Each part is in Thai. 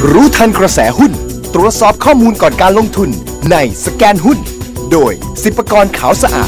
รู้ทันกระแสหุ้นตรวจสอบข้อมูลก่อนการลงทุนในสแกนหุ้นโดยศิปกรขาวสะอาด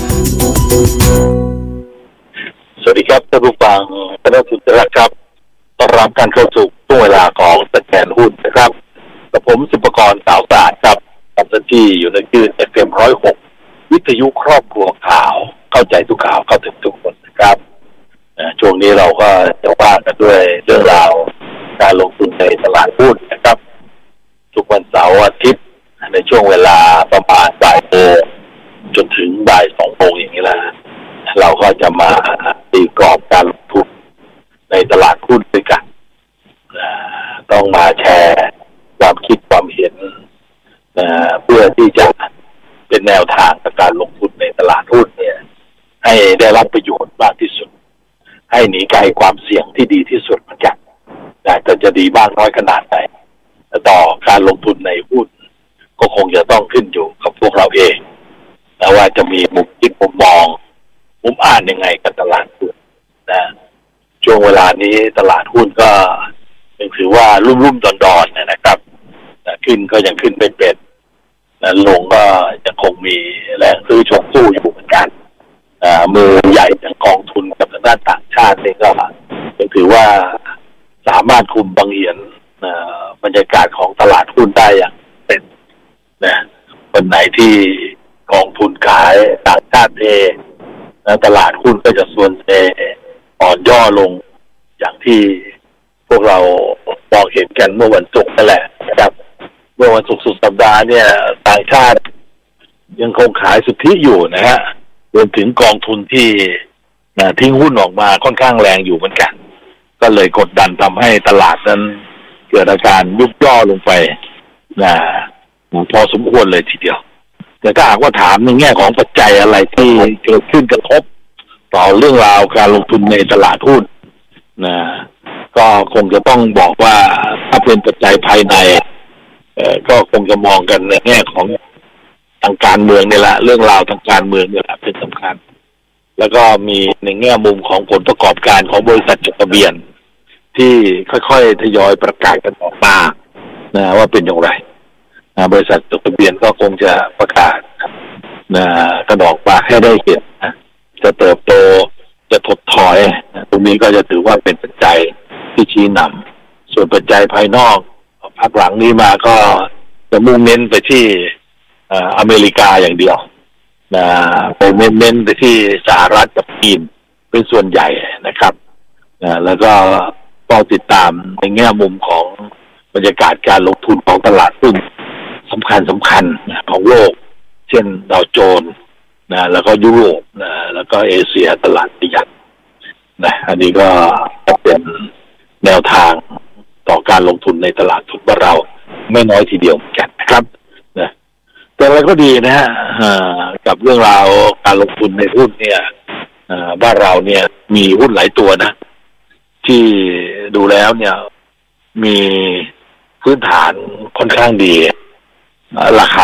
สวัสดีครับท่านผู้ฟังคณะทุนรักครับต้อนรับการเข้าสู่ช่วงเวลาของสแกนหุ้นนะครับกับผมศิปกรขาวสะอาดครับทำหน้าที่อยู่ในคลื่น FM 106วิทยุครอบครัวข่าวเข้าใจทุกข่าวเข้าถึงทุกคนนะครับช่วงนี้เราก็จะว่ากันด้วยเรื่องราวการลงทุนในตลาดหุ้นนะครับทุกวันเสาร์อาทิตย์ในช่วงเวลาประมาณบ่ายโมงจนถึงบ่าย2 โมงอย่างนี้แหละเราก็จะมาตีกรอบการลงทุนในตลาดหุ้นด้วยกันต้องมาแชร์ความคิดความเห็นเพื่อที่จะเป็นแนวทางการลงทุนในตลาดหุ้นเนี่ยให้ได้รับประโยชน์มากที่สุดให้หนีไกลความเสี่ยงที่ดีที่สุดเหมือนกันแต่จะดีบ้างน้อยขนาดไหนต่อการลงทุนในหุ้นก็คงจะต้องขึ้นอยู่กับพวกเราเองนะว่าจะมีมุมคิดมุมมองมุมอ่านยังไงกับตลาดหุ้นนะช่วงเวลานี้ตลาดหุ้นก็ยังถือว่ารุ่มๆดอนๆนะครับขึ้นก็ยังขึ้นไม่เป็นลงก็ยังคงมีแรงซื้อชกสู้อยู่เหมือนกันมือใหญ่อย่างกองทุนกับทางด้านต่างชาติเองก็ยังถือว่าสามารถคุมบังเหียนบรรยากาศของตลาดหุ้นได้อย่างเป็นนะวันไหนที่กองทุนขายต่างชาติเทตลาดหุ้นก็จะส่วนเทอ่อนย่อลงอย่างที่พวกเรามองเห็นกันเมื่อวันศุกร์นั่นแหละนะครับเมื่อวันศุกร์สุดสัปดาห์เนี่ยต่างชาติยังคงขายสุทธิอยู่นะฮะรวมถึงกองทุนที่ทิ้งหุ้นออกมาค่อนข้างแรงอยู่เหมือนกันก็เลยกดดันทำให้ตลาดนั้นเกิดอาการยุบย่อลงไปพอสมควรเลยทีเดียวแต่ถ้าหากว่าถามในแง่ของปัจจัยอะไรที่เกิดขึ้นกระทบต่อเรื่องราวการลงทุนในตลาดหุ้นก็คงจะต้องบอกว่าถ้าเป็นปัจจัยภายในก็คงจะมองกันในแง่ของทางการเมืองนี่แหละเรื่องราวทางการเมืองนี่แหละเป็นสำคัญแล้วก็มีในแง่มุมของผลประกอบการของบริษัทจดทะเบียนที่ค่อยๆทยอยประกาศกันออกมาว่าเป็นอย่างไรบริษัทจดทะเบียนก็คงจะประกาศกระดอกมาให้ได้เห็นจะเติบโตจะถดถอยตรงนี้ก็จะถือว่าเป็นปัจจัยที่ชี้นำส่วนปัจจัยภายนอกพักหลังนี้มาก็จะมุ่งเน้นไปที่อเมริกาอย่างเดียวไปเน้นไปที่สหรัฐกับจีนเป็นส่วนใหญ่นะครับแล้วก็ต้องติดตามในแง่มุมของบรรยากาศการลงทุนของตลาดหุ้นสำคัญของโลกเช่นดาวโจนส์แล้วก็ยุโรปแล้วก็เอเชียตลาดใหญ่อันนี้ก็เป็นแนวทางต่อการลงทุนในตลาดทุนบ้านเราไม่น้อยทีเดียวเหมือนกันนะครับแต่อะไรก็ดีนะฮะกับเรื่องราวการลงทุนในหุ้นเนี่ยบ้านเราเนี่ยมีหุ้นหลายตัวนะที่ดูแล้วเนี่ยมีพื้นฐานค่อนข้างดีราคา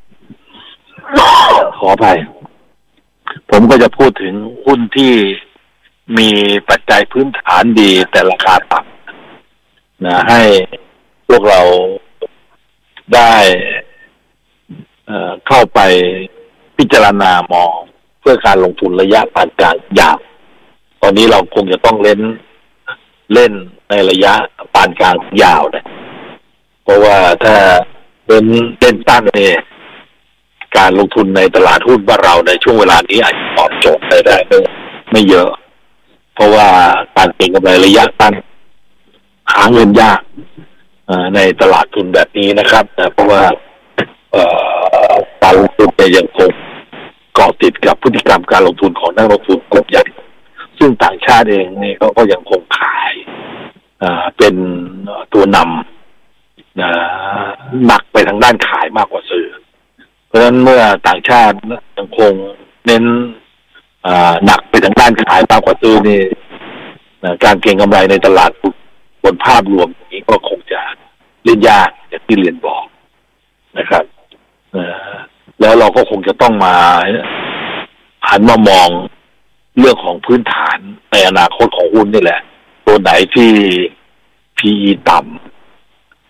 ขออภัยผมก็จะพูดถึงหุ้นที่มีปัจจัยพื้นฐานดีแต่ราคาต่ำให้พวกเราได้เข้าไปพิจารณามองเพื่อการลงทุนระยะปานกลางยาวตอนนี้เราคงจะต้องเล่นในระยะปานกลางยาวเลยเพราะว่าถ้าเล่นตั้งเนี่ยการลงทุนในตลาดหุ้นบ้านเราในช่วงเวลานี้อาจจะตอบโจทย์ได้ไม่เยอะเพราะว่าการเก็งกำไรระยะสั้นหาเงินยากในตลาดทุนแบบนี้นะครับเพราะว่าการลงทุนยังคงเกาะติดกับพฤติกรรมการลงทุนของนักลงทุนกลุ่มใหญ่ซึ่งต่างชาติเองนี่ก็ยังคงขายเป็นตัวนำหนักไปทางด้านขายมากกว่าซื้อเพราะฉะนั้นเมื่อต่างชาติยังคงเน้นหนักไปทางด้านขายมากกว่าซื้อนี่การเก็งกำไรในตลาดบนภาพรวมนี้ก็คงจะเล่นยากอย่างที่เรียนบอกนะครับแล้วเราก็คงจะต้องมาหันมามองเรื่องของพื้นฐานในอนาคตของหุ้นนี่แหละตัวไหนที่ PE ต่ำ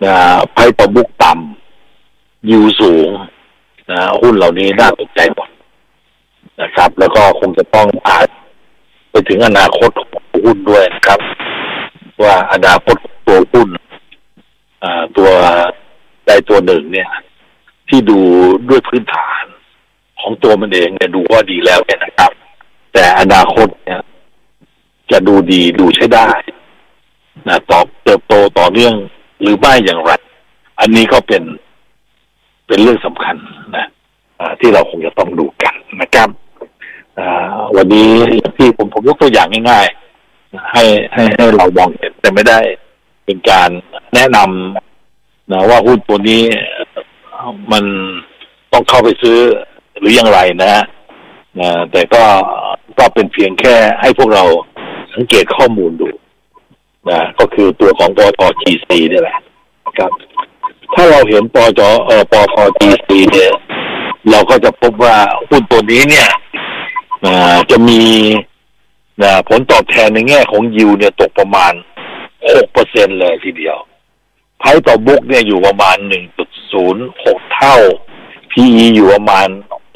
ไพ่ต่อบุ๊กต่ำยิวสูงหุ้นเหล่านี้น่าสนใจหมดนะครับแล้วก็คงจะต้องอาจไปถึงอนาคตของหุ้นด้วยนะครับว่าอนาคตตัวหุ้นตัวใดตัวหนึ่งเนี่ยที่ดูด้วยพื้นฐานของตัวมันเองเนี่ยดูว่าดีแล้วเนี่ยนะครับแต่อนาคตเนี่ยจะดูดีดูใช้ได้เติบโตต่อเนื่องหรือไม่อย่างไรอันนี้ก็เป็นเรื่องสำคัญนะที่เราคงจะต้องดูกันนะครับวันนี้ที่ผมยกตัวอย่างง่ายๆให้เรามองเห็นแต่ไม่ได้เป็นการแนะนำนะว่าหุ้นตัวนี้มันต้องเข้าไปซื้อหรืออย่างไรนะแต่ก็เป็นเพียงแค่ให้พวกเราสังเกตข้อมูลดูก็คือตัวของปต GC นี่แหละครับถ้าเราเห็นปต GC เนี่ยเราก็จะพบว่าหุ้นตัวนี้เนี่ยจะมีผลตอบแทนในแง่ของยิวเนี่ยตกประมาณ 6% เลยทีเดียวไพ่ต่อบุ๊กเนี่ยอยู่ประมาณ 1.06 เท่า PE อยู่ประมาณ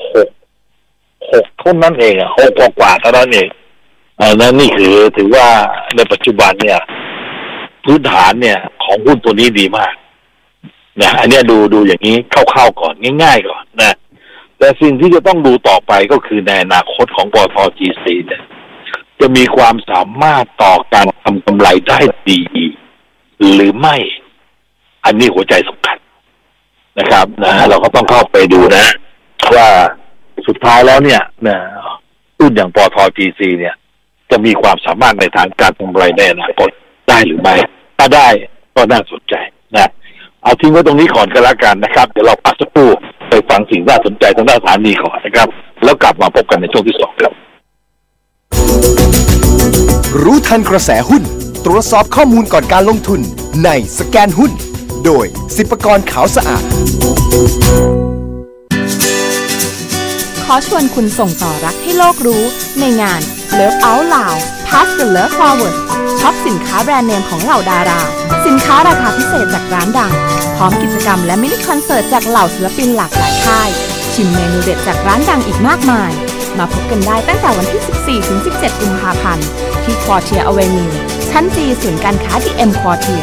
6เท่านั้นเอง6กว่าเท่านั้นเองนั่นนี่คือถือว่าในปัจจุบันเนี่ยพื้นฐานเนี่ยของหุ้นตัวนี้ดีมากนะอันนี้ดูอย่างนี้คร่าวๆก่อนง่ายๆก่อนนะแต่สิ่งที่จะต้องดูต่อไปก็คือในอนาคตของปตท. GC เนี่ยจะมีความสามารถต่อการทำกำไรได้ดีหรือไม่อันนี้หัวใจสำคัญนะครับเราก็ต้องเข้าไปดูนะว่าสุดท้ายแล้วเนี่ยหุ้นอย่างปตท. GC เนี่ยจะมีความสามารถในทางการทำกำไรในอนาคตได้หรือไม่ถ้าได้ก็น่าสนใจนะเอาทิ้งไว้ตรงนี้ก่อนก็แล้วกันนะครับเดี๋ยวเราพักสักครู่ไปฟังสิ่งน่าสนใจทางด้านสถานีก่อนนะครับแล้วกลับมาพบกันในช่วงที่ 2ครับรู้ทันกระแสหุ้นตรวจสอบข้อมูลก่อนการลงทุนในสแกนหุ้นโดยศิปกรขาวสะอาดขอชวนคุณส่งต่อรักให้โลกรู้ในงาน Love Out Loud Pass the Love Forward ช็อปสินค้าแบรนด์เนมของเหล่าดาราสินค้าราคาพิเศษจากร้านดังพร้อมกิจกรรมและมินิคอนเสิร์ตจากเหล่าศิลปินหลากหลายค่ายชิมเมนูเด็ดจากร้านดังอีกมากมายมาพบกันได้ตั้งแต่วันที่ 14-17 กุมภาพันธ์ที่ Quartier Avenue ชั้น G ศูนย์การค้า DM Quartier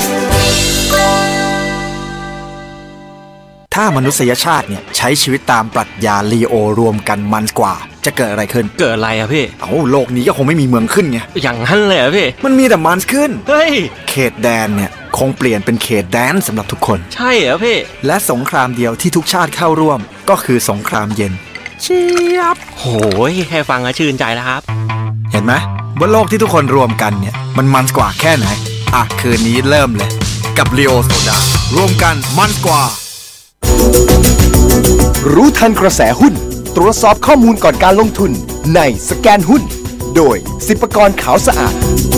ถ้ามนุษยชาติเนี่ยใช้ชีวิตตามปรัชญาลีโอรวมกันมันกว่าจะเกิดอะไรขึ้นเกิดอะไรอะพี่โลกนี้ก็คงไม่มีเมืองขึ้นไงอย่างนั้นเลยอะพี่มันมีแต่มันขึ้นเฮ้ยเขตแดนเนี่ยคงเปลี่ยนเป็นเขตแดนสำหรับทุกคนใช่เหรอพี่และสงครามเดียวที่ทุกชาติเข้าร่วมก็คือสงครามเย็นเชียบโหยแค่ฟังก็ชื่นใจแล้วครับเห็นไหมว่าโลกที่ทุกคนรวมกันเนี่ยมันกว่าแค่ไหนคืนนี้เริ่มเลยกับลีโอโซดารวมกันมันกว่ารู้ทันกระแสหุ้นตรวจสอบข้อมูลก่อนการลงทุนในสแกนหุ้นโดยศิปกรขาวสะอาด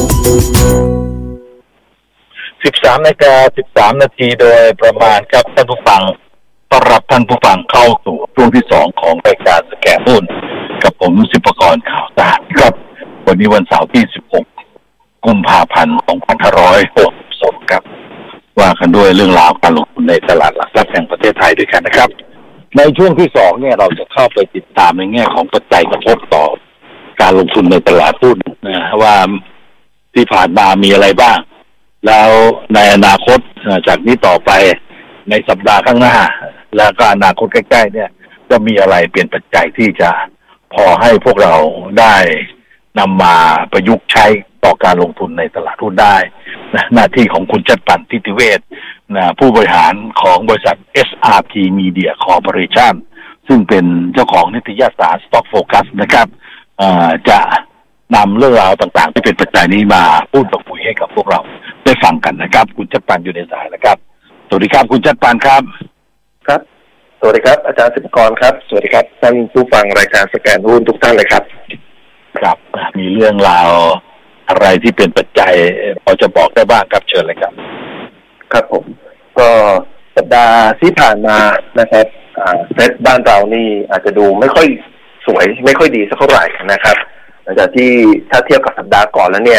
13:13 นาทีโดยประมาณครับท่านผู้ฟังต้อนรับท่านผู้ฟังเข้าสู่ช่วงที่ 2ของรายการสแกนหุ้นกับผมศิปกรขาวสะอาดครับวันนี้วันเสาร์ที่ 16 กุมภาพันธ์ 2562 ครับว่ากันด้วยเรื่องราวการลงทุนในตลาดหลักทรัพย์แห่งประเทศไทยด้วยกันนะครับในช่วงที่ 2เนี่ยเราจะเข้าไปติดตามในแง่ของปัจจัยกระทบต่อการลงทุนในตลาดหุ้นนะว่าที่ผ่านมามีอะไรบ้างแล้วในอนาคตจากนี้ต่อไปในสัปดาห์ข้างหน้าแล้วก็อนาคตใกล้ๆเนี่ยจะมีอะไรเป็นปัจจัยที่จะพอให้พวกเราได้นำมาประยุกต์ใช้ต่อการลงทุนในตลาดหุ้นได้นะหน้าที่ของคุณจัดปั่นทิติเวชนะผู้บริหารของบริษัท SRP Media Corporation ซึ่งเป็นเจ้าของนิตยสาร Stock Focus นะครับจะนำเรื่องราวต่างๆที่เป็นปัจจัยนี้มาพูดคุยให้กับพวกเราได้ฟังกันนะครับคุณจัดปั่นอยู่ในสายนะครับสวัสดีครับคุณจัดปั่นครับครับสวัสดีครับอาจารย์ศิปกรครับสวัสดีครับท่านผู้ฟังรายการสแกนหุ้นทุกท่านเลยครับครับมีเรื่องราวอะไรที่เป็นปัจจัยพอจะบอกได้บ้างครับเชิญเลยครับครับผมก็สัปดาห์ที่ผ่านมานะครับเซ็ตบ้านเรานี่อาจจะดูไม่ค่อยสวยไม่ค่อยดีสักเท่าไหร่นะครับหลังจากที่ถ้าเทียบกับสัปดาห์ก่อนแล้วเนี่ย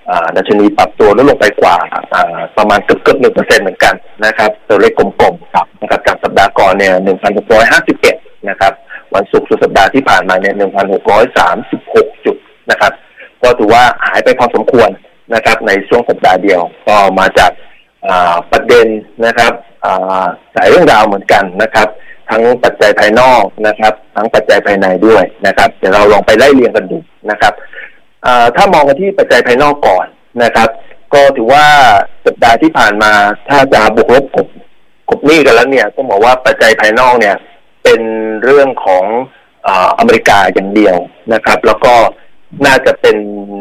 ดัชนีปรับตัวลดลงไปกว่าประมาณเกือบ 1% เหมือนกันนะครับตัวเลขกลมๆนะครับจากสัปดาห์ก่อนเนี่ย 1,651 นะครับวันศุกร์สุดสัปดาห์ที่ผ่านมาเนี่ย 1,636 จุดนะครับก็ถือว่าหายไปพอสมควรนะครับในช่วงสัปดาห์เดียวก็มาจากประเด็นนะครับหลายเรื่องราวเหมือนกันนะครับทั้งปัจจัยภายนอกนะครับทั้งปัจจัยภายในด้วยนะครับเดี๋ยวเราลองไปไล่เรียงกันดูนะครับถ้ามองกันที่ปัจจัยภายนอกก่อนนะครับก็ถือว่าสัปดาห์ที่ผ่านมาถ้าจะบวกลบกบหนี้กันแล้วเนี่ยต้องบอกว่าปัจจัยภายนอกเนี่ยเป็นเรื่องของอเมริกาอย่างเดียวนะครับแล้วก็น่าจะเป็น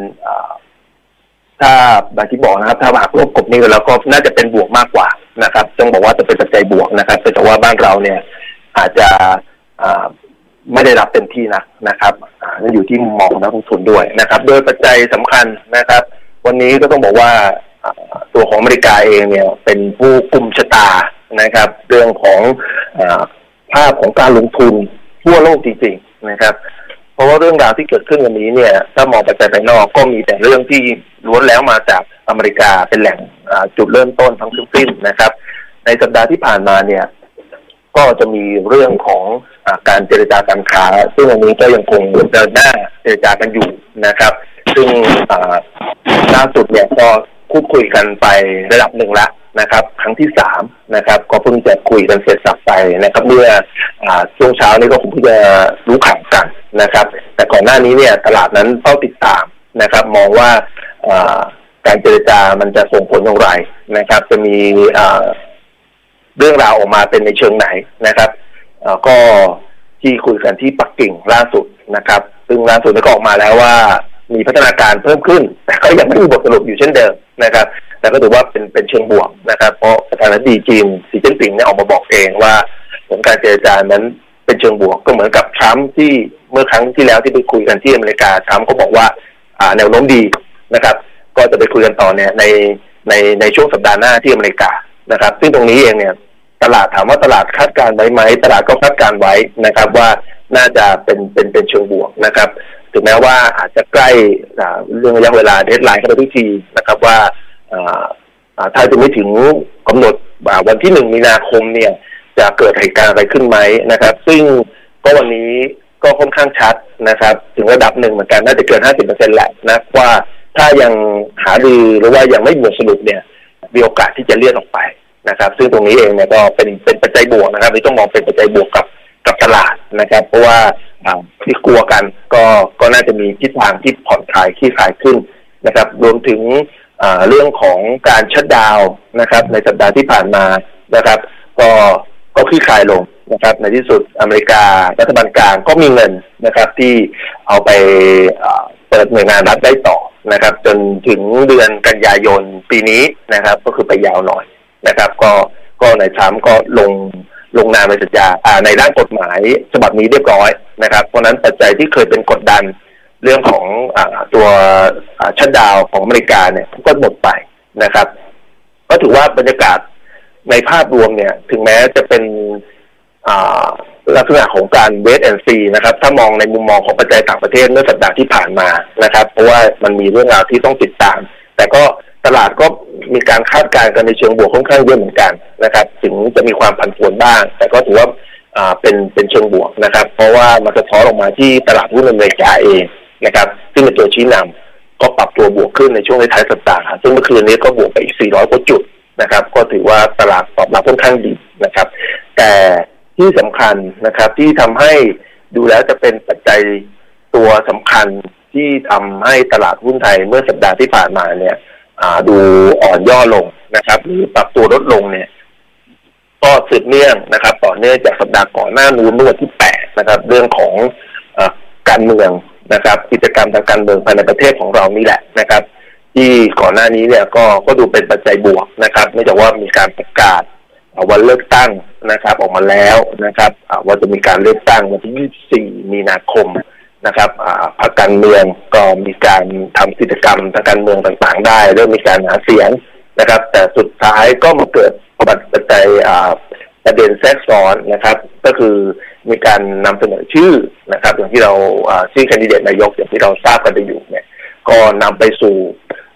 ถ้าบางที่บอกนะครับถ้าหักลบกบหนี้กันแล้วก็น่าจะเป็นบวกมากกว่านะครับต้องบอกว่าจะเป็นปัจจัยบวกนะครับแต่ว่าบ้านเราเนี่ยอาจจะไม่ได้รับเต็มที่นะครับนั่นอยู่ที่มุมมองของนักลงทุนด้วยนะครับโดยปัจจัยสำคัญนะครับวันนี้ก็ต้องบอกว่าตัวของอเมริกาเองเนี่ยเป็นผู้กุมชะตานะครับเรื่องของภาพของการลงทุนทั่วโลกจริงๆนะครับเพราะว่าเรื่องราวที่เกิดขึ้นวันนี้เนี่ยถ้ามองปัจจัยภายนอกก็มีแต่เรื่องที่ล้วนแล้วมาจากอเมริกาเป็นแหล่งจุดเริ่มต้นทั้งสิ้นนะครับในสัปดาห์ที่ผ่านมาเนี่ยก็จะมีเรื่องของการเจรจาการค้าซึ่งอันนี้ก็ยังคงเดินหน้าเจรจากันอยู่นะครับซึ่งล่าสุดเนี่ยก็พูดคุยกันไประดับหนึ่งแล้วนะครับครั้งที่3นะครับก็เพิ่งจะคุยกันเสร็จสับไปนะครับเมื่อช่วงเช้านี้ก็คงเพิ่งจะรู้ข่าวกันนะครับแต่ก่อนหน้านี้เนี่ยตลาดนั้นเฝ้าติดตามนะครับมองว่าการเจรจามันจะส่งผลอย่างไรนะครับจะมีเรื่องราวออกมาเป็นในเชิงไหนนะครับก็ที่คุยกันที่ปักกิ่งล่าสุดนะครับซึ่งล่าสุดก็ออกมาแล้วว่ามีพัฒนาการเพิ่มขึ้นแต่ก็ยังไม่มีบทสรุปอยู่เช่นเดิมนะครับแต่ก็ถือว่าเป็นเชิงบวกนะครับเพราะประธานาธิบดีจีนสีจิ้นผิงเนี่ยออกมาบอกเองว่าผลการเจรจานั้นเป็นเชิงบวกก็เหมือนกับทรัมป์ที่เมื่อครั้งที่แล้วที่ไปคุยกันที่อเมริกาทรัมป์ก็บอกว่าแนวโน้มดีนะครับก็จะไปคุยกันต่อเนี่ยในช่วงสัปดาห์หน้าที่อเมริกานะครับซึ่งตรงนี้เองเนี่ยตลาดถามว่าตลาดคาดการณ์ไว้ไหมตลาดก็คาดการณ์ไว้นะครับว่าน่าจะเป็นเชิงบวกนะครับถึงแม้ว่าอาจจะใกล้เรื่องระยะเวลาเดดไลน์เข้าไปทุกทีนะครับว่าถ้าจะไม่ถึงกำหนดวันที่1 มีนาคมเนี่ยจะเกิดเหตุการณ์อะไรขึ้นไหมนะครับซึ่งก็วันนี้ก็ค่อนข้างชัดนะครับถึงระดับหนึ่งเหมือนกันน่าจะเกิน 50% แหละนะว่าถ้ายังหารือหรือว่ายังไม่มีบทสรุปเนี่ยมีโอกาสที่จะเลื่อนออกไปนะครับซึ่งตรงนี้เองเนี่ยก็เป็นปัจจัยบวกนะครับที่ต้องมองเป็นปัจจัยบวกกับตลาดนะครับเพราะว่าที่กลัวกันก็น่าจะมีทิศทางที่ผ่อนคลายคลี่คลายขึ้นนะครับรวมถึงเรื่องของการชัตดาวน์นะครับในสัปดาห์ที่ผ่านมานะครับก็คลี่คลายลงนะครับในที่สุดอเมริการัฐบาลกลางก็มีเงินนะครับที่เอาไปเปิดหน่วยงานรัฐได้ต่อนะครับจนถึงเดือนกันยายนปีนี้นะครับก็คือไปยาวหน่อยนะครับก็นายทรัมป์ก็ลงนามในสัญญาในร่างกฎหมายฉบับนี้เรียบร้อยนะครับเพราะนั้นปัจจัยที่เคยเป็นกดดันเรื่องของตัวชัตดาวน์ของอเมริกาเนี่ยก็หมดไปนะครับก็ถือว่าบรรยากาศในภาพรวมเนี่ยถึงแม้จะเป็นลักษณะของการเวทแอนด์ซีนะครับถ้ามองในมุมมองของปัจจัยต่างประเทศเมื่อสัปดาห์ที่ผ่านมานะครับเพราะว่ามันมีเรื่องราวที่ต้องติดตามแต่ก็ตลาดก็มีการคาดการณ์กันในเชิงบวกค่อนข้างเยอะเหมือนกันนะครับถึงจะมีความผันผวนบ้างแต่ก็ถือว่าเป็นเชิงบวกนะครับเพราะว่ามันสะท้อนออกมาที่ตลาดหุ้นอเมริกาเองนะครับซึ่งเป็นตัวชี้นำก็ปรับตัวบวกขึ้นในช่วงท้ายสัปดาห์ซึ่งเมื่อคืนนี้ก็บวกไปอีก400 กว่าจุดนะครับก็ถือว่าตลาดตอบรับค่อนข้างดีนะครับแต่ที่สำคัญนะครับที่ทำให้ดูแล้วจะเป็นปัจจัยตัวสำคัญที่ทำให้ตลาดหุ้นไทยเมื่อสัปดาห์ที่ผ่านมาเนี่ยดูอ่อนย่อลงนะครับหรือปรับตัวลดลงเนี่ยก็สืบเนื่องนะครับต่อเนื่องจากสัปดาห์ก่อนหน้านู้นเมื่อวันที่8นะครับเรื่องของการเมืองนะครับกิจกรรมทางการเมืองภายในประเทศของเรานี่แหละนะครับที่ก่อนหน้านี้เนี่ยก็ดูเป็นปัจจัยบวกนะครับเนื่องจากว่ามีการประกาศวันเลือกตั้งนะครับออกมาแล้วนะครับว่าจะมีการเลือกตั้งวันที่24 มีนาคมนะครับพรรคการเมืองก็มีการทำกิจกรรมทางการเมืองต่างๆได้เริ่มมีการหาเสียงนะครับแต่สุดท้ายก็มาเกิดปัจจัยประเด็นแทรกซ้อนนะครับก็คือมีการนำเสนอชื่อนะครับอย่างที่เราชื่อแคนดิเดตนายกอย่างที่เราทราบกันไปอยู่เนี่ยก็นำไปสู่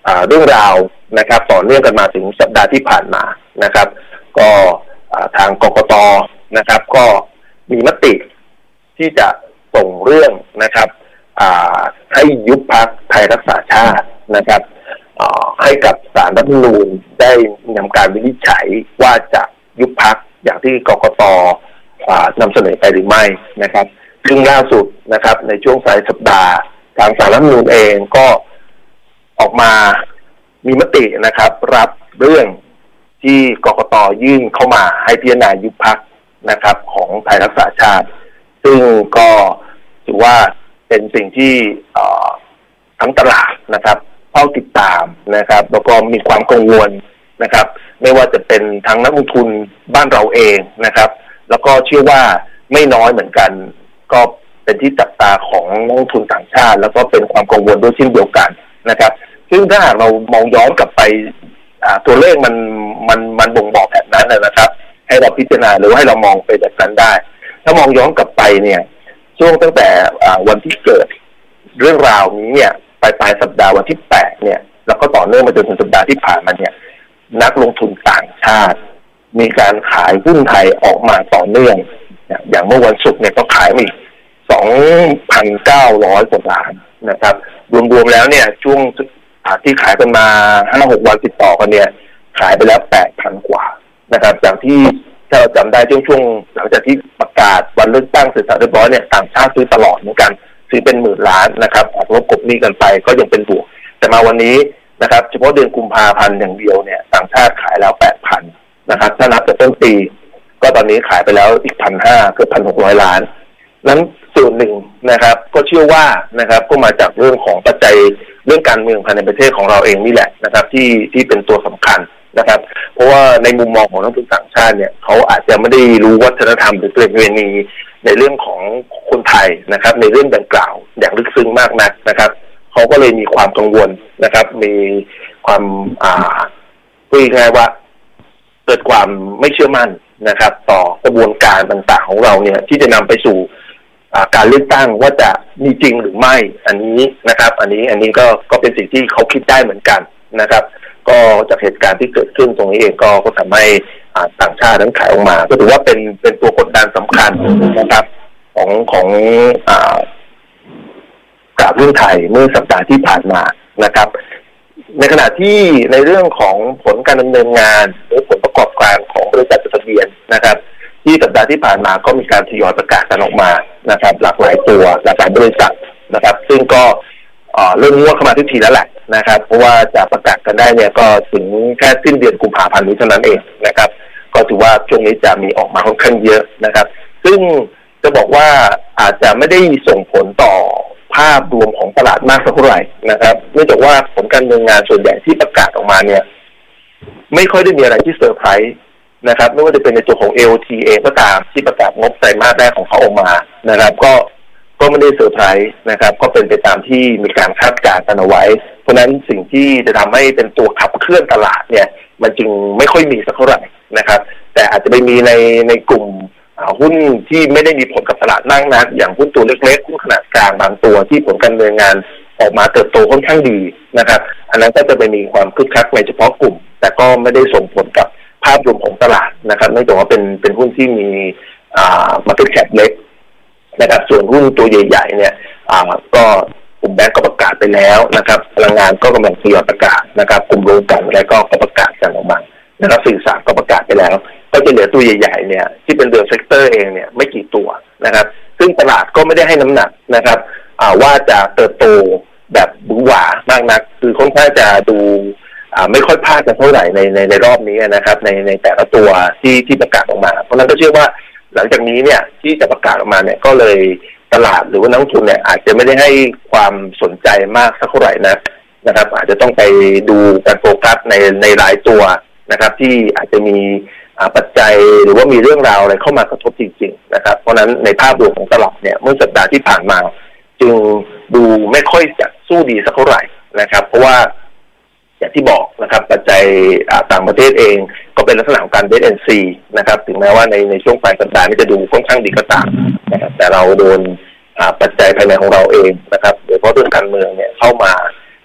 เรื่องราวนะครับต่อเนื่องกันมาถึงสัปดาห์ที่ผ่านมานะครับก็ทางกกต.นะครับก็มีมติที่จะส่งเรื่องนะครับให้ยุบพรรคไทยรักษาชาตินะครับให้กับศาลรัฐธรรมนูญได้นำการวินิจฉัยว่าจะยุบพรรคอย่างที่กกต.นำเสนอไปหรือไม่นะครับซึ่งล่าสุดนะครับในช่วงปลายสัปดาห์ทางศาลรัฐธรรมนูญเองก็ออกมามีมตินะครับรับเรื่องที่กกต.ยื่นเข้ามาให้พิจารณายุบพรรคนะครับของไทยรักษาชาติซึ่งก็ถือว่าเป็นสิ่งที่ทั้งตลาดนะครับเฝ้าติดตามนะครับแล้วก็มีความกังวลนะครับไม่ว่าจะเป็นทั้งนักลงทุนบ้านเราเองนะครับแล้วก็เชื่อว่าไม่น้อยเหมือนกันก็เป็นที่จับตาของนักลงทุนต่างชาติแล้วก็เป็นความกังวลด้วยเช่นเดียวกันนะครับซึ่งถ้าหากเรามองย้อนกลับไปตัวเลขมันบ่งบอกแบบนั้นนะครับให้เราพิจารณาหรือให้เรามองไปแบบนั้นได้ถ้ามองย้อนกลับไปเนี่ยช่วงตั้งแต่วันที่เกิดเรื่องราวนี้เนี่ยปลายสัปดาห์วันที่8เนี่ยแล้วก็ต่อเนื่องมาจนถึงสัปดาห์ที่ผ่านมาเนี่ยนักลงทุนต่างชาติมีการขายหุ้นไทยออกมาต่อเนื่องอย่างเมื่อวันศุกร์เนี่ยก็ขายมาอีก 2,900 กว่าล้านนะครับรวมๆแล้วเนี่ยช่วงที่ขายกันมา 5-6 วันติดต่อกันเนี่ยขายไปแล้ว 8,000 กว่านะครับอย่างที่ถ้าเราจำได้ช่วงหลังจากที่ประกาศวันเลือกตั้งเสร็จเรียบร้อยเนี่ยต่างชาติซื้อตลอดเหมือนกันซื้อเป็นหมื่นล้านนะครับออกลบกบหนี้กันไปก็ยังเป็นบวกแต่มาวันนี้นะครับเฉพาะเดือนกุมภาพันธ์อย่างเดียวเนี่ยต่างชาติขายแล้ว 8,000 นะครับถ้านับจากต้นปีก็ตอนนี้ขายไปแล้วอีก 1,500 เกือบ 1,600 ล้านนั้นส่วนหนึ่งนะครับก็เชื่อว่านะครับก็มาจากเรื่องของปัจจัยเรื่องการเมืองภายในประเทศของเราเองนี่แหละนะครับที่เป็นตัวสำคัญนะครับเพราะว่าในมุมมองของนักลงทุนต่างชาติเนี่ยเขาอาจจะไม่ได้รู้วัฒนธรรมหรือประเพณีในเรื่องของคนไทยนะครับในเรื่องดังกล่าวอย่างลึกซึ้งมากนักนะครับเขาก็เลยมีความกังวลนะครับมีความพูดง่ายๆว่าเกิดความไม่เชื่อมั่นนะครับต่อกระบวนการต่างๆของเราเนี่ยที่จะนำไปสู่การเลือกตั้งว่าจะมีจริงหรือไม่อันนี้นะครับอันนี้ก็เป็นสิ่งที่เขาคิดได้เหมือนกันนะครับก็จากเหตุการณ์ที่เกิดขึ้นตรงนี้เองก็ทำให้ต่างชาตินั้นขายออกมาก็ถือว่าเป็นตัวกดดันสำคัญนะครับของตลาดหุ้นไทยเมื่อสัปดาห์ที่ผ่านมานะครับในขณะที่ในเรื่องของผลการดำเนินงานหรือผลประกอบการของบริษัทจดทะเบียนนะครับที่สัปดาห์ที่ผ่านมาก็มีการทยอยประกาศกันออกมานะครับหลากหลายตัวหลากหลายบริษัทนะครับซึ่งก็เริ่มงวดเข้ามาทุกทีแล้วแหละนะครับเพราะว่าจะประกาศกันได้เนี่ยก็ถึงแค่สิ้นเดือนกุมภาพันธ์นี้เท่านั้นเองนะครับก็ถือว่าช่วงนี้จะมีออกมาค่อนข้างเยอะนะครับซึ่งจะบอกว่าอาจจะไม่ได้ส่งผลต่อภาพรวมของตลาดมากสักเท่าไหร่นะครับเนื่องจากว่าผลการดำเนินงานส่วนใหญ่ที่ประกาศออกมาเนี่ยไม่ค่อยได้มีอะไรที่เซอร์ไพรส์นะครับไม่ว่าจะเป็นในตัวของ AOT เองก็ตามที่ประกาศงบไตรมาสแรกของเขาออกมานะครับก็ไม่ได้เซอร์ไพรส์นะครับก็เป็นไปตามที่มีการคาดการณ์กันเอาไว้เพราะนั้นสิ่งที่จะทำให้เป็นตัวขับเคลื่อนตลาดเนี่ยมันจึงไม่ค่อยมีสักเท่าไหร่นะครับแต่อาจจะไปมีในกลุ่มหุ้นที่ไม่ได้มีผลกับตลาดมากนักอย่างหุ้นตัวเล็กๆหุ้นขนาดกลางบางตัวที่ผลการดำเนินงานออกมาเติบโตค่อนข้างดีนะครับอันนั้นก็จะไปมีความคึกคักในเฉพาะกลุ่มแต่ก็ไม่ได้ส่งผลกับภาพรวมของตลาดนะครับเนื่องจากว่าเป็นหุ้นที่มีmarket cap เล็กนะครับส่วนหุ้นตัวใหญ่ๆเนี่ยก็กลุ่มแบงก์ก็ประกาศไปแล้วนะครับพลังงานก็กำลังทยอยประกาศนะครับกลุ่มโรงกลั่นอะไรก็ประกาศกันออกมานะครับสื่อสารก็ประกาศไปแล้วก็จะเหลือตัวใหญ่ๆเนี่ยที่เป็นเรื่องเซกเตอร์เองเนี่ยไม่กี่ตัวนะครับซึ่งตลาดก็ไม่ได้ให้น้ำหนักนะครับว่าจะเติบโตแบบบุ๋หวามากนักคือค่อนข้างจะดูไม่ค่อยพลาดกันเท่าไหร่ในรอบนี้นะครับในแต่ละตัวที่ประกาศออกมาเพราะนั้นก็เชื่อว่าหลังจากนี้เนี่ยที่จะประกาศออกมาเนี่ยก็เลยตลาดหรือว่านักลงทุนเนี่ยอาจจะไม่ได้ให้ความสนใจมากสักเท่าไหร่นะครับอาจจะต้องไปดูการโฟกัสในหลายตัวนะครับที่อาจจะมีปัจจัยหรือว่ามีเรื่องราวอะไรเข้ามากระทบจริงๆนะครับเพราะนั้นในภาพรวมของตลาดเนี่ยเมื่อสัปดาห์ที่ผ่านมาจึงดูไม่ค่อยจะสู้ดีสักเท่าไหร่นะครับเพราะว่าอย่างที่บอกนะครับปัจจัยต่างประเทศเองก็เป็นลักษณะของการเวทแอนด์ซีนะครับถึงแม้ว่าในช่วงปลายสัปดาห์นี้จะดูค่อนข้างดีก็ตามนะครับแต่เราโดนปัจจัยภายในของเราเองนะครับโดยเฉพาะเรื่องการเมืองเนี่ยเข้ามา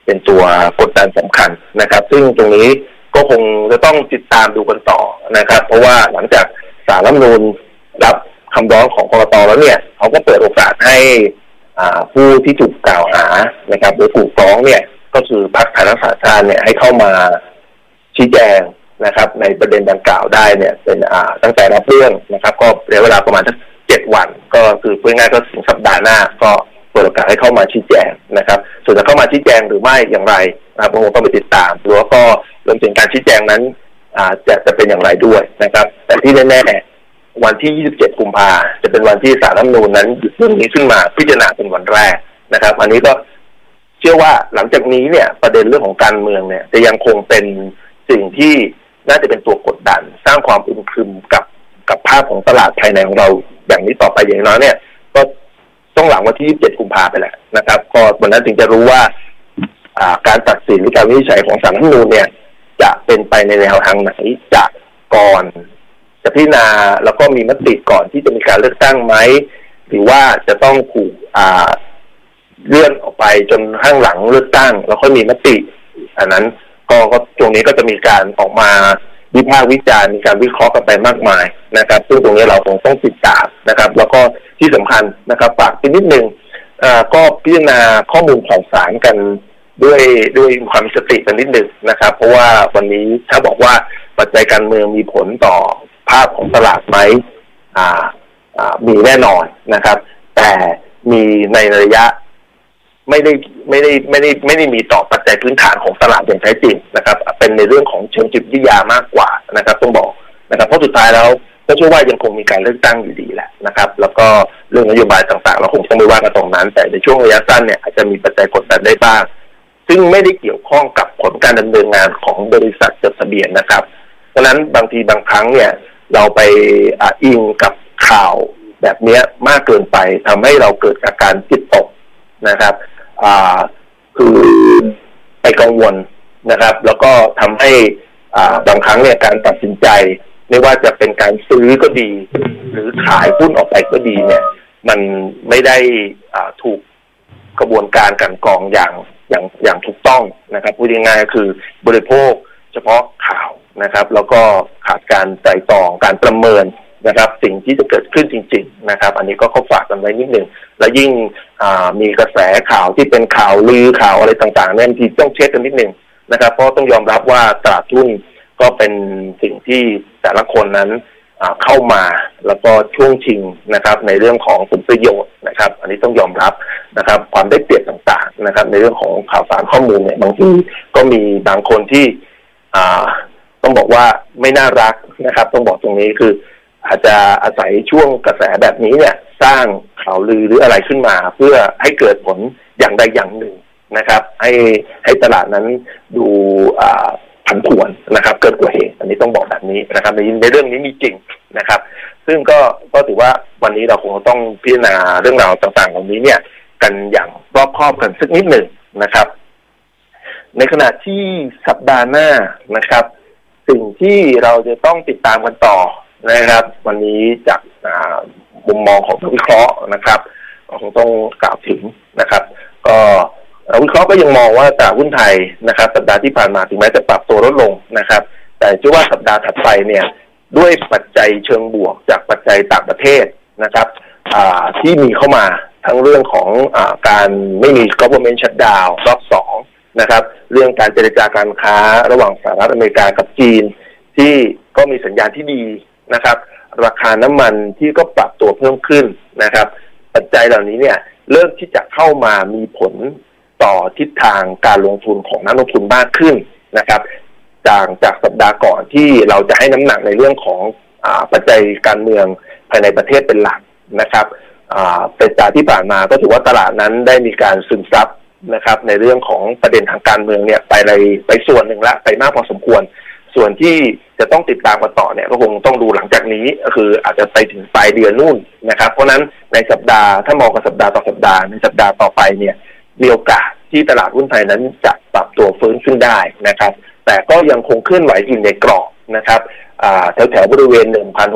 เป็นตัวกดดันสำคัญนะครับซึ่งตรงนี้ก็คงจะต้องติดตามดูกันต่อนะครับเพราะว่าหลังจากศาลรัฐธรรมนูญรับคำร้องของกกต.แล้วเนี่ยเขาก็เปิดโอกาสให้ผู้ที่ถูกกล่าวหานะครับหรือถูกฟ้องเนี่ยก็คือพรรคไทยรักษาชาติเนี่ยให้เข้ามาชี้แจงนะครับในประเด็นดังกล่าวได้เนี่ยเป็นตั้งแต่รับเรื่องนะครับก็ระยะเวลาประมาณสัก7 วันก็คือพูดง่ายๆก็ถึงสัปดาห์หน้าก็เปิดโอกาสให้เข้ามาชี้แจงนะครับส่วนจะเข้ามาชี้แจงหรือไม่อย่างไรนะครับผมต้องไปติดตามหรือว่าก็รวมถึงการชี้แจงนั้นจะเป็นอย่างไรด้วยนะครับแต่ที่แน่ๆวันที่27 กุมภาพันธ์จะเป็นวันที่ศาลรัฐธรรมนูญนั้นหยิบเรื่องนี้ขึ้นมาพิจารณาเป็นวันแรกนะครับอันนี้ก็เชื่อว่าหลังจากนี้เนี่ยประเด็นเรื่องของการเมืองเนี่ยจะยังคงเป็นสิ่งที่น่าจะเป็นตัวกดดันสร้างความอึมครึมกับภาพของตลาดภายในของเราอย่างนี้ต่อไปอย่างน้อยเนี่ยก็ต้องหลังวันที่27 กุมภาพันธ์ไปแหละนะครับก็วันนั้นถึงจะรู้ว่าการตัดสินหรือการวินิจฉัยของศาลรัฐธรรมนูญเนี่ยจะเป็นไปในแนวทางไหนจะก่อนจะพิจารณาแล้วก็มีมติก่อนที่จะมีการเลือกตั้งไหมหรือว่าจะต้องถูกเลื่อนออกไปจนข้างหลังเลือกตั้งแล้วค่อยมีมติอันนั้นก็ตรงนี้ก็จะมีการออกมาวิพากษ์วิจารณ์มีการวิเคราะห์กันไปมากมายนะครับซึ่งตรงนี้เราคงต้องติดตามนะครับแล้วก็ที่สำคัญนะครับฝากไปนิดนึงก็พิจารณาข้อมูลข่าวสารกันด้วยความมีสติกันนิดนึงนะครับเพราะว่าวันนี้ถ้าบอกว่าปัจจัยการเมืองมีผลต่อภาพของตลาดไหมมีแน่นอนนะครับแต่มีในระยะไม่ได้มีต่อปัจจัยพื้นฐานของตลาดอย่างแท้จริงนะครับเป็นในเรื่องของเชิงจิตวิทยามากกว่านะครับต้องบอกนะครับเพราะสุดท้ายแล้วก็เชื่อว่ายังคงมีการเลือกตั้งอยู่ดีแหละนะครับแล้วก็เรื่องนโยบายต่างๆเราคงต้องไปว่ากันตรงนั้นแต่ในช่วงระยะสั้นเนี่ยอาจจะมีปัจจัยกดดันได้บ้างซึ่งไม่ได้เกี่ยวข้องกับผลการดำเนินงานของบริษัทจดทะเบียนนะครับเพราะฉะนั้นบางทีบางครั้งเนี่ยเราไปอิงกับข่าวแบบนี้มากเกินไปทำให้เราเกิดอาการจิตตกนะครับคือไปกังวลนะครับแล้วก็ทำให้บางครั้งเนี่ยการตัดสินใจไม่ว่าจะเป็นการซื้อก็ดีหรือขายหุ้นออกไปก็ดีเนี่ยมันไม่ได้ถูกกระบวนการกลั่นกรองอย่างถูกต้องนะครับพูดง่ายๆคือบริโภคเฉพาะข่าวนะครับแล้วก็ขาดการไตร่ตรองการประเมินนะครับสิ่งที่จะเกิดขึ้นจริงๆนะครับอันนี้ก็ฝากกันไว้นิดหนึ่งและยิ่งมีกระแสข่าวที่เป็นข่าวลือข่าวอะไรต่างๆเนี่ยบางทีต้องเช็คกันนิดหนึ่งนะครับเพราะต้องยอมรับว่าตลาดหุ้นก็เป็นสิ่งที่แต่ละคนนั้นเข้ามาแล้วก็ช่วงชิงนะครับในเรื่องของผลประโยชน์นะครับอันนี้ต้องยอมรับนะครับความได้เปรียบต่างๆนะครับในเรื่องของข่าวสารข้อมูลเนี่ยบางทีก็มีบางคนที่ต้องบอกว่าไม่น่ารักนะครับต้องบอกตรงนี้คืออาจจะอาศัยช่วงกระแสแบบนี้เนี่ยสร้างข่าวลือหรืออะไรขึ้นมาเพื่อให้เกิดผลอย่างใดอย่างหนึ่งนะครับให้ตลาดนั้นดูผันผวนนะครับเกินกว่าเหตุอันนี้ต้องบอกแบบนี้นะครับในเรื่องนี้มีจริงนะครับซึ่งก็ถือว่าวันนี้เราคงต้องพิจารณาเรื่องราวต่างๆเหล่านี้เนี่ยกันอย่างรอบคอบกันสักนิดหนึ่งนะครับในขณะที่สัปดาห์หน้านะครับสิ่งที่เราจะต้องติดตามกันต่อนะครับวันนี้จากมุมมองของนักวิเคราะห์นะครับคงต้องกล่าวถึงนะครับก็วิเคราะห์ก็ยังมองว่าตลาดหุ้นไทยนะครับสัปดาห์ที่ผ่านมาถึงแม้จะปรับตัวลดลงนะครับแต่เชื่อว่าสัปดาห์ถัดไปเนี่ยด้วยปัจจัยเชิงบวกจากปัจจัยต่างประเทศนะครับที่มีเข้ามาทั้งเรื่องของการไม่มี government shutdown รอบ2นะครับเรื่องการเจรจาการค้าระหว่างสหรัฐอเมริกากับจีนที่ก็มีสัญญาณที่ดีนะครับราคาน้ำมันที่ก็ปรับตัวเพิ่มขึ้นนะครับปัจจัยเหล่านี้เนี่ยเริ่มที่จะเข้ามามีผลต่อทิศทางการลงทุนของนักลงทุนมากขึ้นนะครับจากสัปดาห์ก่อนที่เราจะให้น้ำหนักในเรื่องของปัจจัยการเมืองภายในประเทศเป็นหลักนะครับเป็นสัปดาห์ที่ผ่านมาก็ถือว่าตลาดนั้นได้มีการซึมซับนะครับในเรื่องของประเด็นทางการเมืองเนี่ยไปส่วนหนึ่งละไปมากพอสมควรส่วนที่จะต้องติดตามกันต่อเนี่ยก็คงต้องดูหลังจากนี้ก็คืออาจจะไปถึงปลายเดือนนู่นนะครับเพราะนั้นในสัปดาห์ถ้ามองกันสัปดาห์ต่อสัปดาห์ในสัปดาห์ต่อไปเนี่ยมีโอกาสที่ตลาดหุ้นไทยนั้นจะปรับตัวฟื้นขึ้นได้นะครับแต่ก็ยังคงเคลื่อนไหวอยู่ในกรอบนะครับแถวบริเวณ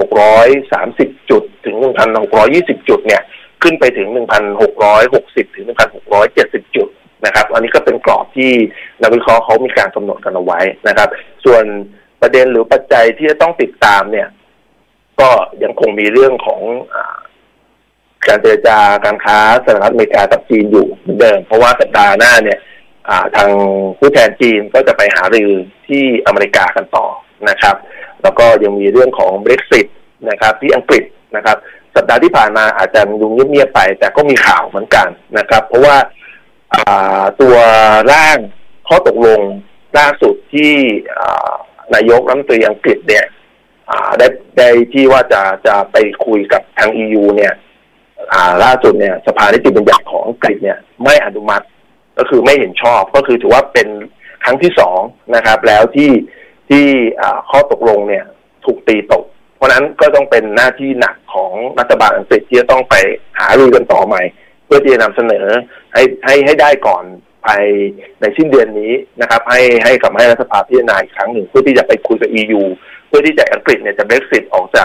1,630 จุดถึง 1,620 จุดเนี่ยขึ้นไปถึง 1,660 ถึง 1,670 จุดนะครับอันนี้ก็เป็นกรอบที่นักวิเคราะห์เขามีการกำหนดกันเอาไว้นะครับส่วนประเด็นหรือปัจจัยที่จะต้องติดตามเนี่ยก็ยังคงมีเรื่องของการเจรจาการค้าสหรัฐอเมริกากับจีนอยู่เหมือนเดิมเพราะว่าสัปดาห์หน้าเนี่ยทางผู้แทนจีนก็จะไปหารือที่อเมริกากันต่อนะครับแล้วก็ยังมีเรื่องของ Brexit นะครับที่อังกฤษนะครับสัปดาห์ที่ผ่านมาอาจจะดูเงียบๆไปแต่ก็มีข่าวเหมือนกันนะครับเพราะว่าตัวร่างข้อตกลงล่าสุดที่นายกรัฐมนตรีอังกฤษเนี่ยได้ที่ว่าจะไปคุยกับทาง EU เนี่ยล่าสุดเนี่ยสภานิติบัญญัติของอังกฤษเนี่ยไม่อนุมัติก็คือไม่เห็นชอบก็คือถือว่าเป็นครั้งที่2นะครับแล้วที่ข้อตกลงเนี่ยถูกตีตกเพราะนั้นก็ต้องเป็นหน้าที่หนักของรัฐบาลอังกฤษที่จะต้องไปหารือกันต่อใหม่เพื่อที่จะนำเสนอให้ได้ก่อนภายในสิ้นเดือนนี้นะครับให้รัฐสภาพิจารณาอีกครั้งหนึ่งเพื่อที่จะไปคุยกับ EU เพื่อที่จะอังกฤษเนี่ยจะ Brexit ออกจาก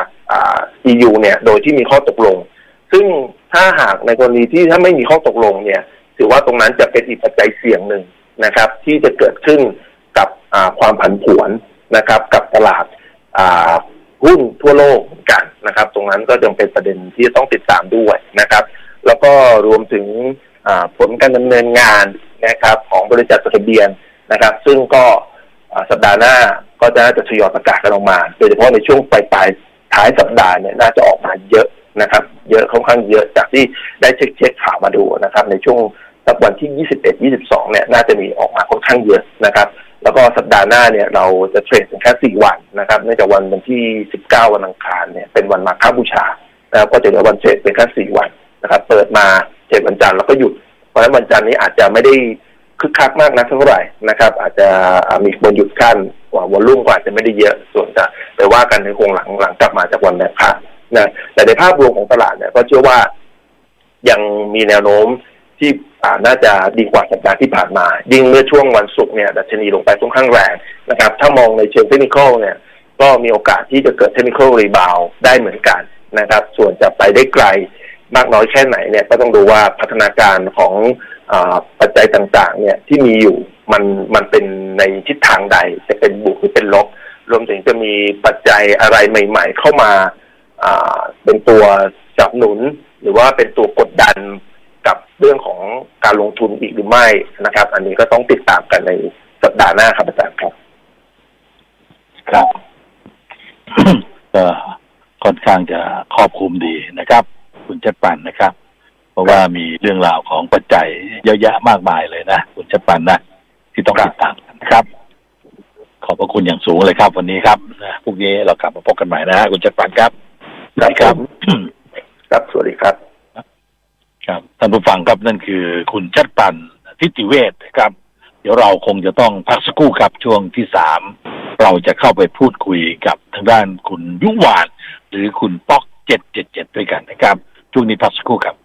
EU เนี่ยโดยที่มีข้อตกลงซึ่งถ้าหากในกรณีที่ถ้าไม่มีข้อตกลงเนี่ยถือว่าตรงนั้นจะเป็นอีกปัจจัยเสี่ยงหนึ่งนะครับที่จะเกิดขึ้นกับความผันผวนนะครับกับตลาดหุ้นทั่วโลกกันนะครับตรงนั้นก็จะเป็นประเด็นที่ต้องติดตามด้วยนะครับแล้วก็รวมถึงผลการดำเนินงานนะครับของบริษัทจดทะเบียนนะครับซึ่งก็สัปดาห์หน้าก็จะทยอยประกาศกันออกมาโดยเฉพาะในช่วงปลายท้ายสัปดาห์เนี่ยน่าจะออกมาเยอะนะครับเยอะค่อนข้างเยอะจากที่ได้เช็คข่าวมาดูนะครับในช่วงสัปดาห์ที่21-22เนี่ยน่าจะมีออกมาค่อนข้างเยอะนะครับแล้วก็สัปดาห์หน้าเนี่ยเราจะเทรดแค่4วันนะครับเนื่องจากวันที่19วันอังคารเนี่ยเป็นวันมาฆบูชาแล้วก็จะเหลือวันเทรดเป็นแค่4วันนะครับเปิดมาเทรดวันจันทร์แล้วก็หยุดเพราะฉะนั้นวันจันทร์นี้อาจจะไม่ได้คึกคักมากนักเท่าไหร่นะครับอาจจะมีวันหยุดขั้นกว่าวอลลุ่มก็อาจจะไม่ได้เยอะส่วนจะไปว่ากันในคงหลังกลับมาจากวันแม่พระนะแต่ในภาพรวมของตลาดเนี่ยก็เชื่อว่ายังมีแนวโน้มที่น่าจะดีกว่าสัปดาห์ที่ผ่านมายิ่งเมื่อช่วงวันศุกร์เนี่ยดัชนีลงไปค่อนข้างแรงนะครับถ้ามองในเชิงเทคนิคอลเนี่ยก็มีโอกาสที่จะเกิดเทคนิคอลรีบาวด์ได้เหมือนกันนะครับส่วนจะไปได้ไกลมากน้อยแค่ไหนเนี่ยก็ต้องดูว่าพัฒนาการของปัจจัยต่างๆเนี่ยที่มีอยู่มันเป็นในทิศทางใดจะเป็นบวกหรือเป็นลบรวมถึงจะมีปัจจัยอะไรใหม่ๆเข้ามาเป็นตัวสนับสนุนหรือว่าเป็นตัวกดดันกับเรื่องของการลงทุนอีกหรือไม่นะครับอันนี้ก็ต้องติดตามกันในสัปดาห์หน้าครับอาจารย์ครับครับก็ค่อนข้างจะครอบคลุมดีนะครับคุณชัดปันนะครับเพราะว่ามีเรื่องราวของปัจจัยเยอะแยะมากมายเลยนะคุณชัดปันนะที่ต้องติดตามนะครับขอบพระคุณอย่างสูงเลยครับวันนี้ครับพรุ่งนี้เรากลับมาพบกันใหม่นะคุณชัดปันครับครับครับสวัสดีครับครับท่านผู้ฟังครับนั่นคือคุณชัดปันทิติเวชครับเดี๋ยวเราคงจะต้องพักสักครู่ครับช่วงที่3เราจะเข้าไปพูดคุยกับทางด้านคุณยุวานหรือคุณป๊อก777ด้วยกันนะครับช่วงนี้พักสักครู่ครับ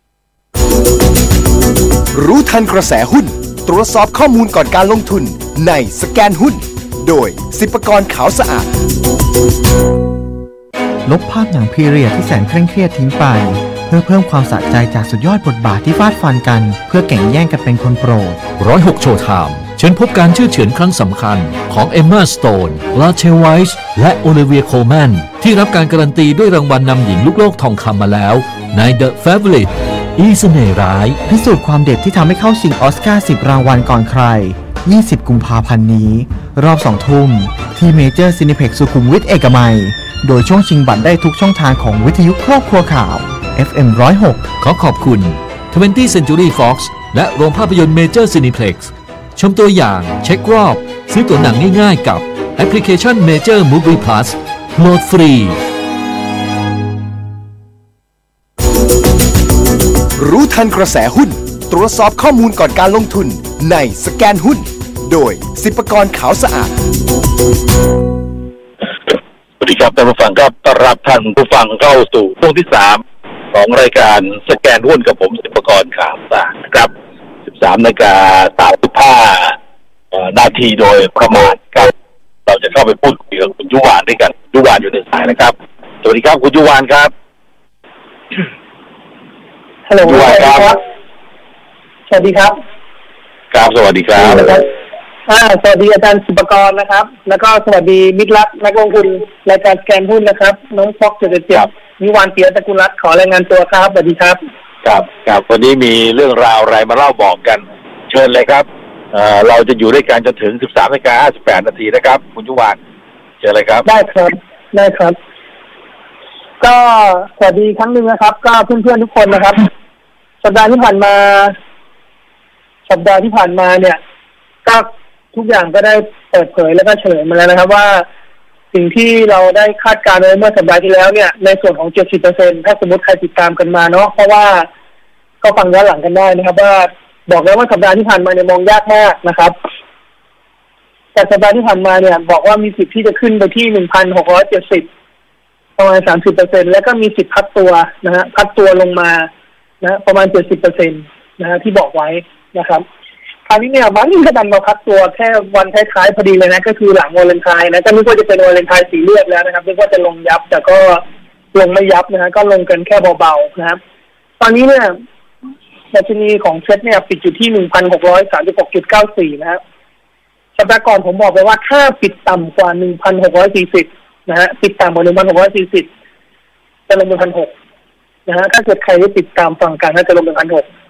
รู้ทันกระแสหุ้นตรวจสอบข้อมูลก่อนการลงทุนในสแกนหุ้นโดยศิปกรขาวสะอาดลบภาพหนังพีเรียดที่แสนเคร่งเครียดทิ้งไปเพื่อเพิ่มความสะใจจากสุดยอดบทบาทที่ฟาดฟันกันเพื่อแข่งแย่งกันเป็นคนโปรด 106 โชว์ไทม์เชิญพบการเชื่อเฉือนครั้งสำคัญของเอมม่าสโตนลาเชลไวส์และโอลิเวียโคลแมนที่รับการการันตีด้วยรางวัลนำหญิงลูกโลกทองคำมาแล้วใน The Favorite อีเสน่ห์ร้ายพิสูจน์ความเด็ดที่ทำให้เข้าชิงออสการ์10 รางวัลก่อนใคร20 กุมภาพันธ์นี้รอบ 20:00 นที่เมเจอร์ซินิเพ็กซ์สุขุมวิทเอกมัยโดยช่วงชิงบัตรได้ทุกช่องทางของวิทยุครอบครัวข่าว FM 106 ขอขอบคุณ 20th Century Fox และโรงภาพยนตร์ Major Cineplex ชมตัวอย่างเช็ครอบซื้อตั๋วหนังง่ายๆกับแอปพลิเคชัน Major Movie Plus โหลดฟรีรู้ทันกระแสหุ้นตรวจสอบข้อมูลก่อนการลงทุนในสแกนหุ้นโดยศิปกรขาวสะอาดสวัสดีครับท่านผู้ฟังครับต้อนรับท่านผู้ฟังเข้าสู่ช่วงที่3ของรายการสแกนหุ้นกับผมศิปกรขาวสะอาดนะครับ13:35 นาทีโดยประมาณครับเราจะเข้าไปพูดคุยกับคุณยุวานด้วยกันยุวานอยู่ในสายนะครับสวัสดีครับคุณยุวานครับฮัลโหลครับสวัสดีครับครับสวัสดีครับสวัสดีอาจารย์สุปกรนะครับแล้วก็สวัสดีมิตรรักนักลงทุนรายการสแกนหุ้นนะครับน้องฟอก77นิวานเปียตระกูลรัตน์ขอรายงานตัวครับสวัสดีครับครับวันนี้มีเรื่องราวอะไรมาเล่าบอกกันเชิญเลยครับเราจะอยู่ด้วยกันจนถึง 13:58 นาทีนะครับคุณยุวานเชิญเลยครับได้ครับก็สวัสดีครั้งหนึ่งนะครับก็เพื่อนๆทุกคนนะครับสัปดาห์ที่ผ่านมาเนี่ยก็ทุกอย่างก็ได้เปิดเผยแล้วก็เฉลยมาแล้วนะครับว่าสิ่งที่เราได้คาดการณ์ไว้เมื่อสัปดาห์ที่แล้วเนี่ยในส่วนของ 70% ถ้าสมมติใครติดตามกันมาเนาะเพราะว่าก็ฟังย้อนหลังกันได้นะครับว่าบอกแล้วว่าสัปดาห์ที่ผ่านมาเนี่ยมองยากมากนะครับแต่สัปดาห์ที่ผ่านมาเนี่ยบอกว่ามีสิทธิ์ที่จะขึ้นไปที่ 1,670 ประมาณ 30% แล้วก็มีสิทธิ์พักตัวนะฮะพักตัวลงมานะประมาณ 70% นะฮะที่บอกไว้นะครับคราวนี้เนี่ยมันก็ดันมาพักตัวแค่วันท้ายๆพอดีเลยนะก็คือหลังวาเลนไทน์นะก็นึกว่าจะเป็นวาเลนไทน์สีเลือดแล้วนะครับนึกว่าจะลงยับแต่ก็ลงไม่ยับนะฮะก็ลงกันแค่เบาๆนะครับตอนนี้เนี่ยดัชนีของเซ็ตเนี่ยปิดอยู่ที่ 1,636.94 นะครับสัปดาห์ก่อนผมบอกไปว่าถ้าปิดต่ำกว่า 1,640 นะฮะปิดต่ำกว่า 1,640 จะลงเป็น 1,600 นะฮะถ้าเกิดใครได้ติดตามฟังกันก็จะลงเป็น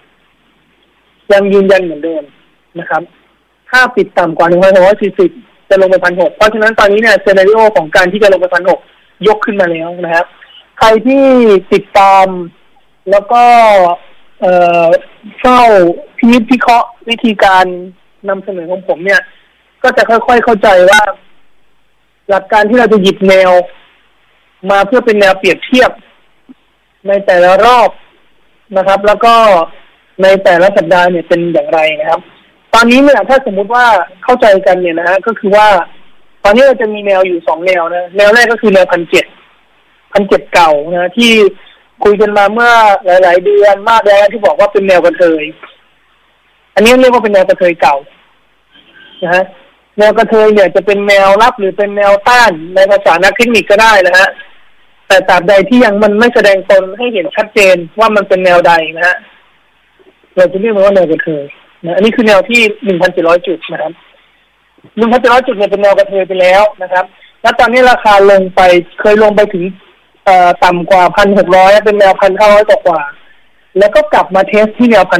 1,600 ยังยืนยันเหมือนเดิมนะครับถ้าปิดต่ำกว่า 1,640 จะลงไป 1,600 เพราะฉะนั้นตอนนี้เนี่ยซีนาริโอของการที่จะลงไป 1,600 ยกขึ้นมาแล้วนะครับใครที่ติดตามแล้วก็เฝ้าพิเคราะห์วิธีการนำเสนอของผมเนี่ยก็จะค่อยๆเข้าใจว่าหลักการที่เราจะหยิบแนวมาเพื่อเป็นแนวเปรียบเทียบในแต่ละรอบนะครับแล้วก็ในแต่ละสัปดาห์เนี่ยเป็นอย่างไรนะครับตอนนี้เนี่ยถ้าสมมุติว่าเข้าใจกันเนี่ยนะฮะก็คือว่าตอนนี้เราจะมีแนวอยู่2แนวนะแนวแรกก็คือแนว 1,700 เก่านะที่คุยกันมาเมื่อหลายๆเดือนมากแล้วที่บอกว่าเป็นแนวกระเทยอันนี้เรียกว่าเป็นแนวกระเทยเก่านะฮะแนวกระเทยเนี่ยจะเป็นแนวรับหรือเป็นแนวต้านในภาษานักเทคนิคก็ได้นะฮะแต่ตราบใดที่ยังมันไม่แสดงตนให้เห็นชัดเจนว่ามันเป็นแนวใดนะฮะเราจะเรียกมันว่าแนวกระเทยนะอันนี้คือแนวที่ 1,700 จุดนะครับ 1,700 จุดเนี่ยเป็นแนวกระเทยไปแล้วนะครับแล้วตอนนี้ราคาลงไปเคยลงไปถึงต่ำกว่า 1,600 เป็นแนว 1,500 กว่าแล้วก็กลับมาเทสที่แนว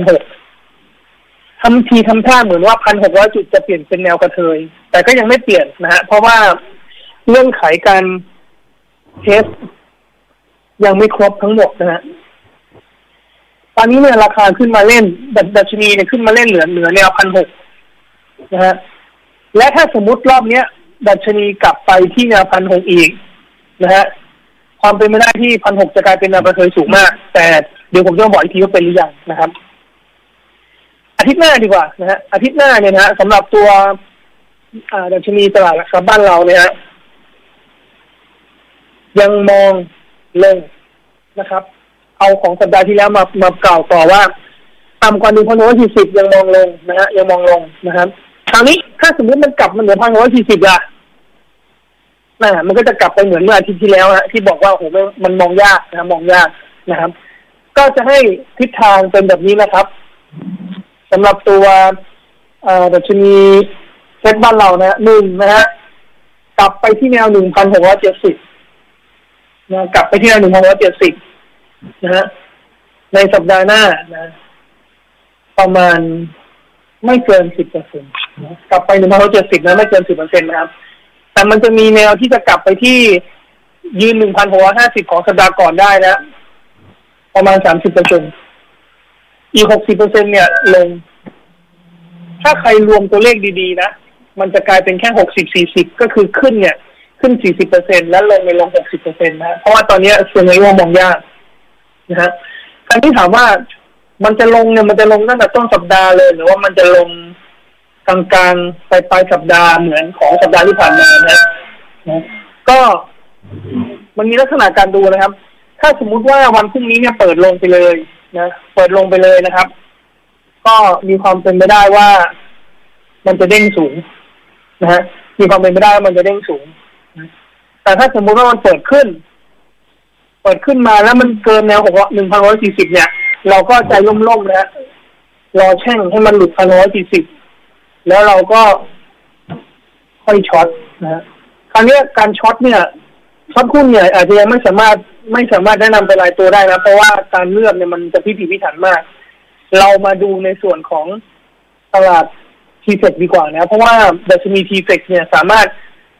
1,600 ทำทีทำท่าเหมือนว่า 1,600 จุดจะเปลี่ยนเป็นแนวกระเทยแต่ก็ยังไม่เปลี่ยนนะฮะเพราะว่าเงื่อนไขการเทสยังไม่ครบทั้งหมดนะฮะตอนนี้เนี่ยราคาขึ้นมาเล่นดัชนีเนี่ยขึ้นมาเล่นเหนือแนว 1,600 นะฮะและถ้าสมมุติรอบเนี้ยดัชนีกลับไปที่แนว 1,600 อีกนะฮะความเป็นไปได้ที่ 1,600 จะกลายเป็นแนวกระเทยสูงมากแต่เดี๋ยวผมจะบอกอีกทีว่าเป็นหรือยังนะครับอาทิตย์หน้าดีกว่านะฮะอาทิตย์หน้าเนี่ยนะฮะสำหรับตัวดัชนีตลาดหลักทรัพย์บ้านเราเนี่ยฮะยังมองลงนะครับเอาของสัปดาห์ที่แล้วมากล่าวต่อว่าต่ำกว่า 1,640 ยังมองลงนะฮะยังมองลงนะครับคราวนี้ถ้าสมมติมันกลับมาเหนือ 1,640 ล่ะมันก็จะกลับไปเหมือนเมื่ออาทิตย์ที่แล้วนะที่บอกว่าโอ้โหมันมองยากนะมองยากนะครับก็จะให้ทิศทางเป็นแบบนี้นะครับสำหรับตัวดัชนีเซ็ตบ้านเรานะ1นะฮะกลับไปที่แนว 1,670 นะกลับไปที่แนว 1,670 นะฮะในสัปดาห์หน้านะประมาณไม่เกิน 10% นะกลับไป 1,670 นะไม่เกิน 10% นะครับแต่มันจะมีแนวที่จะกลับไปที่ยืน 1,650 ของสัปดาห์ก่อนได้นะประมาณ 30% อีก 60% เนี่ยลงถ้าใครรวมตัวเลขดีๆนะมันจะกลายเป็นแค่ 60-40 ก็คือขึ้นเนี่ยขึ้น 40% แล้วลงในลง 60% นะเพราะว่าตอนนี้ส่วนใหญ่มองยากนะฮะคราวนี้ถามว่ามันจะลงเนี่ยมันจะลงตั้งแต่ต้นสัปดาห์เลยหรือว่ามันจะลงกลางๆปลายสัปดาห์เหมือนของสัปดาห์ที่ผ่านมานะก็มันมีลักษณะการดูนะครับถ้าสมมุติว่าวันพรุ่งนี้เนี่ยเปิดลงไปเลยนะเปิดลงไปเลยนะครับก็มีความเป็นไปได้ว่ามันจะเด้งสูงนะฮะมีความเป็นไปได้ว่ามันจะเด้งสูงแต่ถ้าสมมุติว่ามันเปิดขึ้นมาแล้วมันเกินแนว 1,140 เนี่ยเราก็ใจล่มๆนะรอแช่งให้มันหลุด1,140แล้วเราก็ค่อยช็อตนะคราวนี้การช็อตเนี่ยช็อตหุ้นเนี่ยอาจจะยังไม่สามารถแนะนำไปรายตัวได้นะเพราะว่าการเลือกเนี่ยมันจะพิถีพิถันมากเรามาดูในส่วนของตลาดทีเฟกดีกว่านะเพราะว่าดัชนีทีเฟกเนี่ยสามารถ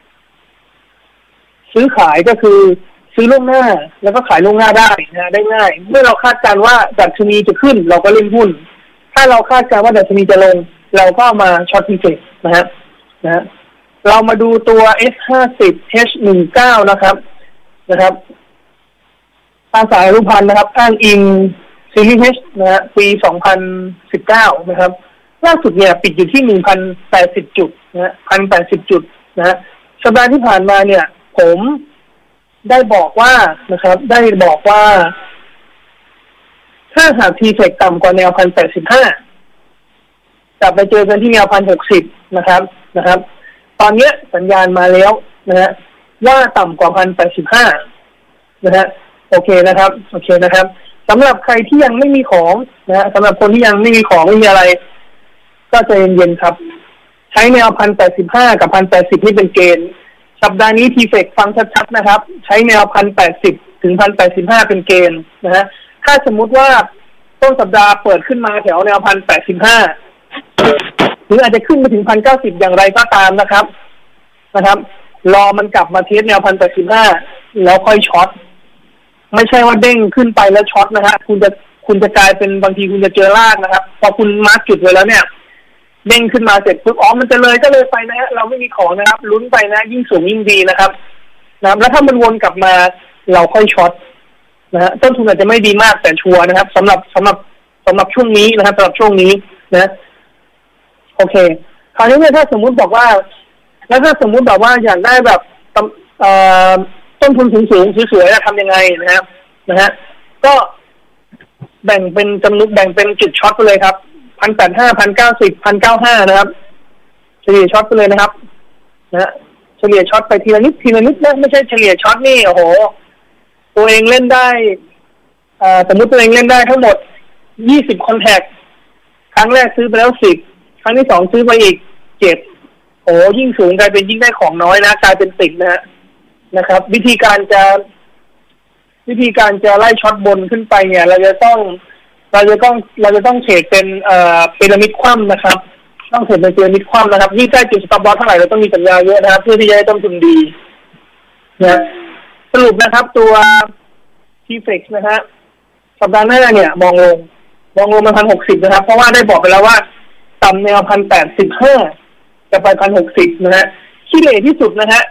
ซื้อขายก็คือซื้อล่วงหน้าแล้วก็ขายล่วงหน้าได้นะได้ง่ายเมื่อเราคาดการณ์ว่าดัชนีจะขึ้นเราก็เล่นหุ้นถ้าเราคาดการณ์ว่าดัชนีจะลงเราก็มาช็อตทีเฟกนะฮะเรามาดูตัว S50 H19 นะครับตราสารอนุพันธ์นะครับอ้างอิงซีรีส์ H นะฮะปี 2019 นะครับล่าสุดเนี่ยปิดอยู่ที่ 1,080 จุดนะฮะ 1,080 จุดนะฮะสัปดาห์ที่ผ่านมาเนี่ยผมได้บอกว่านะครับถ้าหากทีเฟกต่ำกว่าแนว 1,085 จะไปเจอกันที่แนว 1,060 นะครับตอนนี้สัญญาณมาแล้วนะฮะว่าต่ำกว่า 1,085 นะฮะโอเคนะครับสำหรับใครที่ยังไม่มีของนะฮะสำหรับคนที่ยังไม่มีของไม่มีอะไรก็ใจเย็นๆครับใช้แนว 1,085 กับ 1,080 นี่เป็นเกณฑ์สัปดาห์นี้ทีเฟกฟังชัดๆนะครับใช้แนว 1,080 ถึง 1,085 เป็นเกณฑ์นะฮะถ้าสมมุติว่าต้นสัปดาห์เปิดขึ้นมาแถวแนว 1,085 หรืออาจจะขึ้นไปถึง 1,090 อย่างไรก็ตามนะครับรอมันกลับมาเทสแนว 1,085 แล้วค่อยช็อตไม่ใช่ว่าเด้งขึ้นไปแล้วช็อตนะฮะคุณจะกลายเป็นบางทีคุณจะเจอลากนะครับพอคุณมาร์กจุดไว้แล้วเนี่ยเด้งขึ้นมาเสร็จปุ๊บมันจะเลยก็เลยไปนะฮะเราไม่มีของนะครับลุ้นไปนะยิ่งสูงยิ่งดีนะครับแล้วถ้ามันวนกลับมาเราค่อยช็อตนะฮะต้นทุนอาจจะไม่ดีมากแต่ชัวร์นะครับสำหรับช่วงนี้นะครับสำหรับช่วงนี้นะโอเคคราวนี้เนี่ยถ้าสมมุติบอกว่าแล้วถ้าสมมุติแบบว่าอยากได้แบบต้นทุนสูงสวยๆจะทำยังไงนะฮะก็แบ่งเป็นจุดช็อตไปเลยครับ 1,085 1,090 1,095 นะครับเฉลี่ยช็อตไปเลยนะครับนะเฉลี่ยช็อตไปทีละนิดนะไม่ใช่เฉลี่ยช็อตนี่โอ้โหตัวเองเล่นได้สมมติตัวเองเล่นได้ทั้งหมด20คอนแทคครั้งแรกซื้อไปแล้ว10ครั้งที่2ซื้อไปอีก7โอ้ยิ่งสูงกลายเป็นยิ่งได้ของน้อยนะกลายเป็นติดนะครับวิธีการจะไล่ช็อตบนขึ้นไปเนี่ยเราจะต้องเทรดเป็นพีระมิดคว่ำนะครับต้องเทรดเป็นพีระมิดคว่ำนะครับยิ่งใกล้จุดสต็อปลอสเท่าไหร่เราต้องมีสัญญาเยอะนะครับเพื่อที่จะได้ต้นทุนดีนะสรุปนะครับตัว TFX นะฮะสัปดาห์หน้าเนี่ยมองลงมา 1,060 นะครับเพราะว่าได้บอกไปแล้วว่าต่ำแนว 1,085 จะไป 1,060 นะฮะขี้เหร่ที่สุดนะฮะ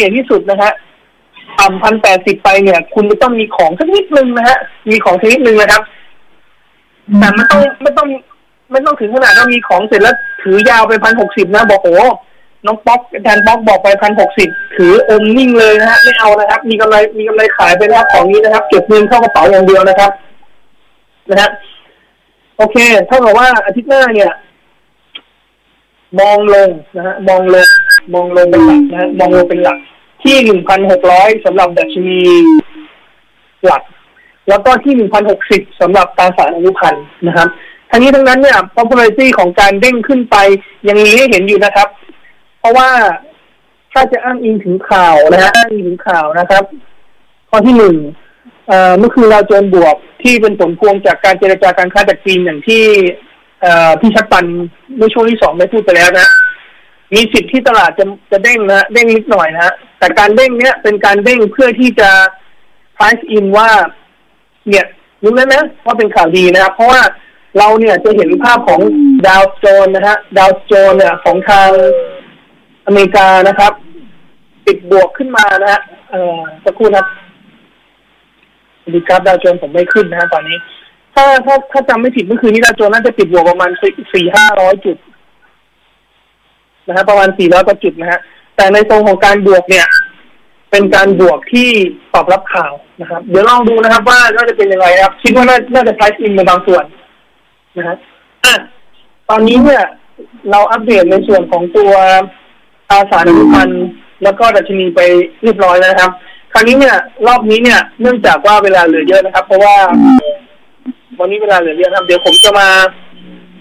ต่ำ 1,080 ไปเนี่ยคุณจะต้องมีของสักนิดนึงนะฮะมีของสักนิดนึงนะครับแต่ไม่ต้องถึงขนาดว่ามีของเสร็จแล้วถือยาวไป 1,060 นะบอกโอ้น้องป๊อกแทนป๊อกบอกไป 1,060 ถืออมนิ่งเลยนะฮะไม่เอานะครับมีกำไรขายไปนะครับของนี้นะครับเก็บเงินเข้ากระเป๋าอย่างเดียวนะครับนะฮะโอเคเท่ากับว่าอาทิตย์หน้าเนี่ยมองลงนะฮะมองลงเป็นหลักนะฮะมองลงเป็นหลักที่ 1,600 สำหรับดัชนีหลักแล้วก็ที่ 1,060 สำหรับตราสารอนุพันธ์นะครับทั้งนี้ทั้งนั้นเนี่ย popularity ของการเด้งขึ้นไปยังมีให้เห็นอยู่นะครับเพราะว่าถ้าจะอ้างอิงถึงข่าวนะฮะนะครับข้อที่1เมื่อคืนเราเจอบวกที่เป็นผลพวงจากการเจรจาการค้าจากจีนอย่างที่พี่ชัดปันเมื่อช่วงที่2ได้พูดไปแล้วนะมีสิทธิ์ที่ตลาดจะเด้งนะเด้งนิดหน่อยนะแต่การเด้งเนี้ยเป็นการเด้งเพื่อที่จะ price in ว่าเนี่ยรู้แล้วนะว่าเป็นข่าวดีนะครับเพราะว่าเราเนี่ยจะเห็นภาพของดาวโจนส์นะฮะดาวโจนส์เนี่ยของทางอเมริกานะครับติดบวกขึ้นมานะฮะสักครู่ครับดีครับดาวโจนส์ผมไม่ขึ้นนะฮะตอนนี้ถ้าจำไม่ผิดเมื่อคืนนี้ดาวโจนส์น่าจะติดบวกประมาณ 400-500 จุดนะฮะประมาณ400 กว่าจุดนะฮะแต่ในตรงของการบวกเนี่ยเป็นการบวกที่ตอบรับข่าวนะครับเดี๋ยวลองดูนะครับว่าจะเป็นยังไงครับคิดว่าน่าจะ price in ในบางส่วนนะครับตอนนี้เนี่ยเราอัปเดตในส่วนของตัวตราสารอนุพันธ์แล้วก็ดัชนีไปเรียบร้อยแล้วนะครับคราวนี้เนี่ยรอบนี้เนี่ยเนื่องจากว่าเวลาเหลือเยอะนะครับเพราะว่าวันนี้เวลาเหลือเยอะครับเดี๋ยวผมจะมา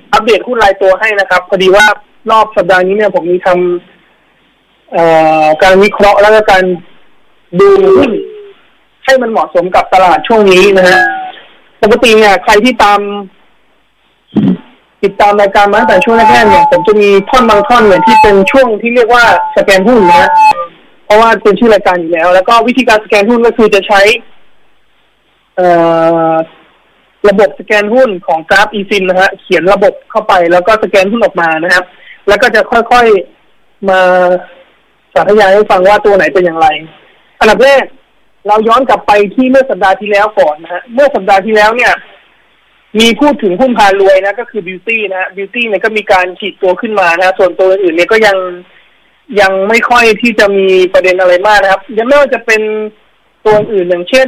อัปเดตหุ้นรายตัวให้นะครับพอดีว่ารอบสัปดาห์นี้เนี่ยผมมีทำการวิเคราะห์แล้วก็การดูหุ้นให้มันเหมาะสมกับตลาดช่วงนี้นะฮะปกติเนี่ยใครที่ติดตามรายการมาตั้งแต่ช่วงแรกๆเนี่ยผมจะมีท่อนบางท่อนเนี่ยที่เป็นช่วงที่เรียกว่าสแกนหุ้นนะเพราะว่าเป็นชื่อรายการอยู่แล้วแล้วก็วิธีการสแกนหุ้นก็คือจะใช้ระบบสแกนหุ้นของกราฟ eFin นะฮะเขียนระบบเข้าไปแล้วก็สแกนหุ้นออกมานะครับแล้วก็จะค่อยๆมาสาธยายให้ฟังว่าตัวไหนเป็นอย่างไรอันดับแรกเราย้อนกลับไปที่เมื่อสัปดาห์ที่แล้วก่อนนะฮะเมื่อสัปดาห์ที่แล้วเนี่ยมีพูดถึงหุ้นพารวยนะก็คือ Beauty นะฮะ Beauty เนี่ยก็มีการฉีดตัวขึ้นมานะส่วนตัวอื่นเนี่ยก็ยังไม่ค่อยที่จะมีประเด็นอะไรมากนะครับยังไม่ว่าจะเป็นตัวอื่นอย่างเช่น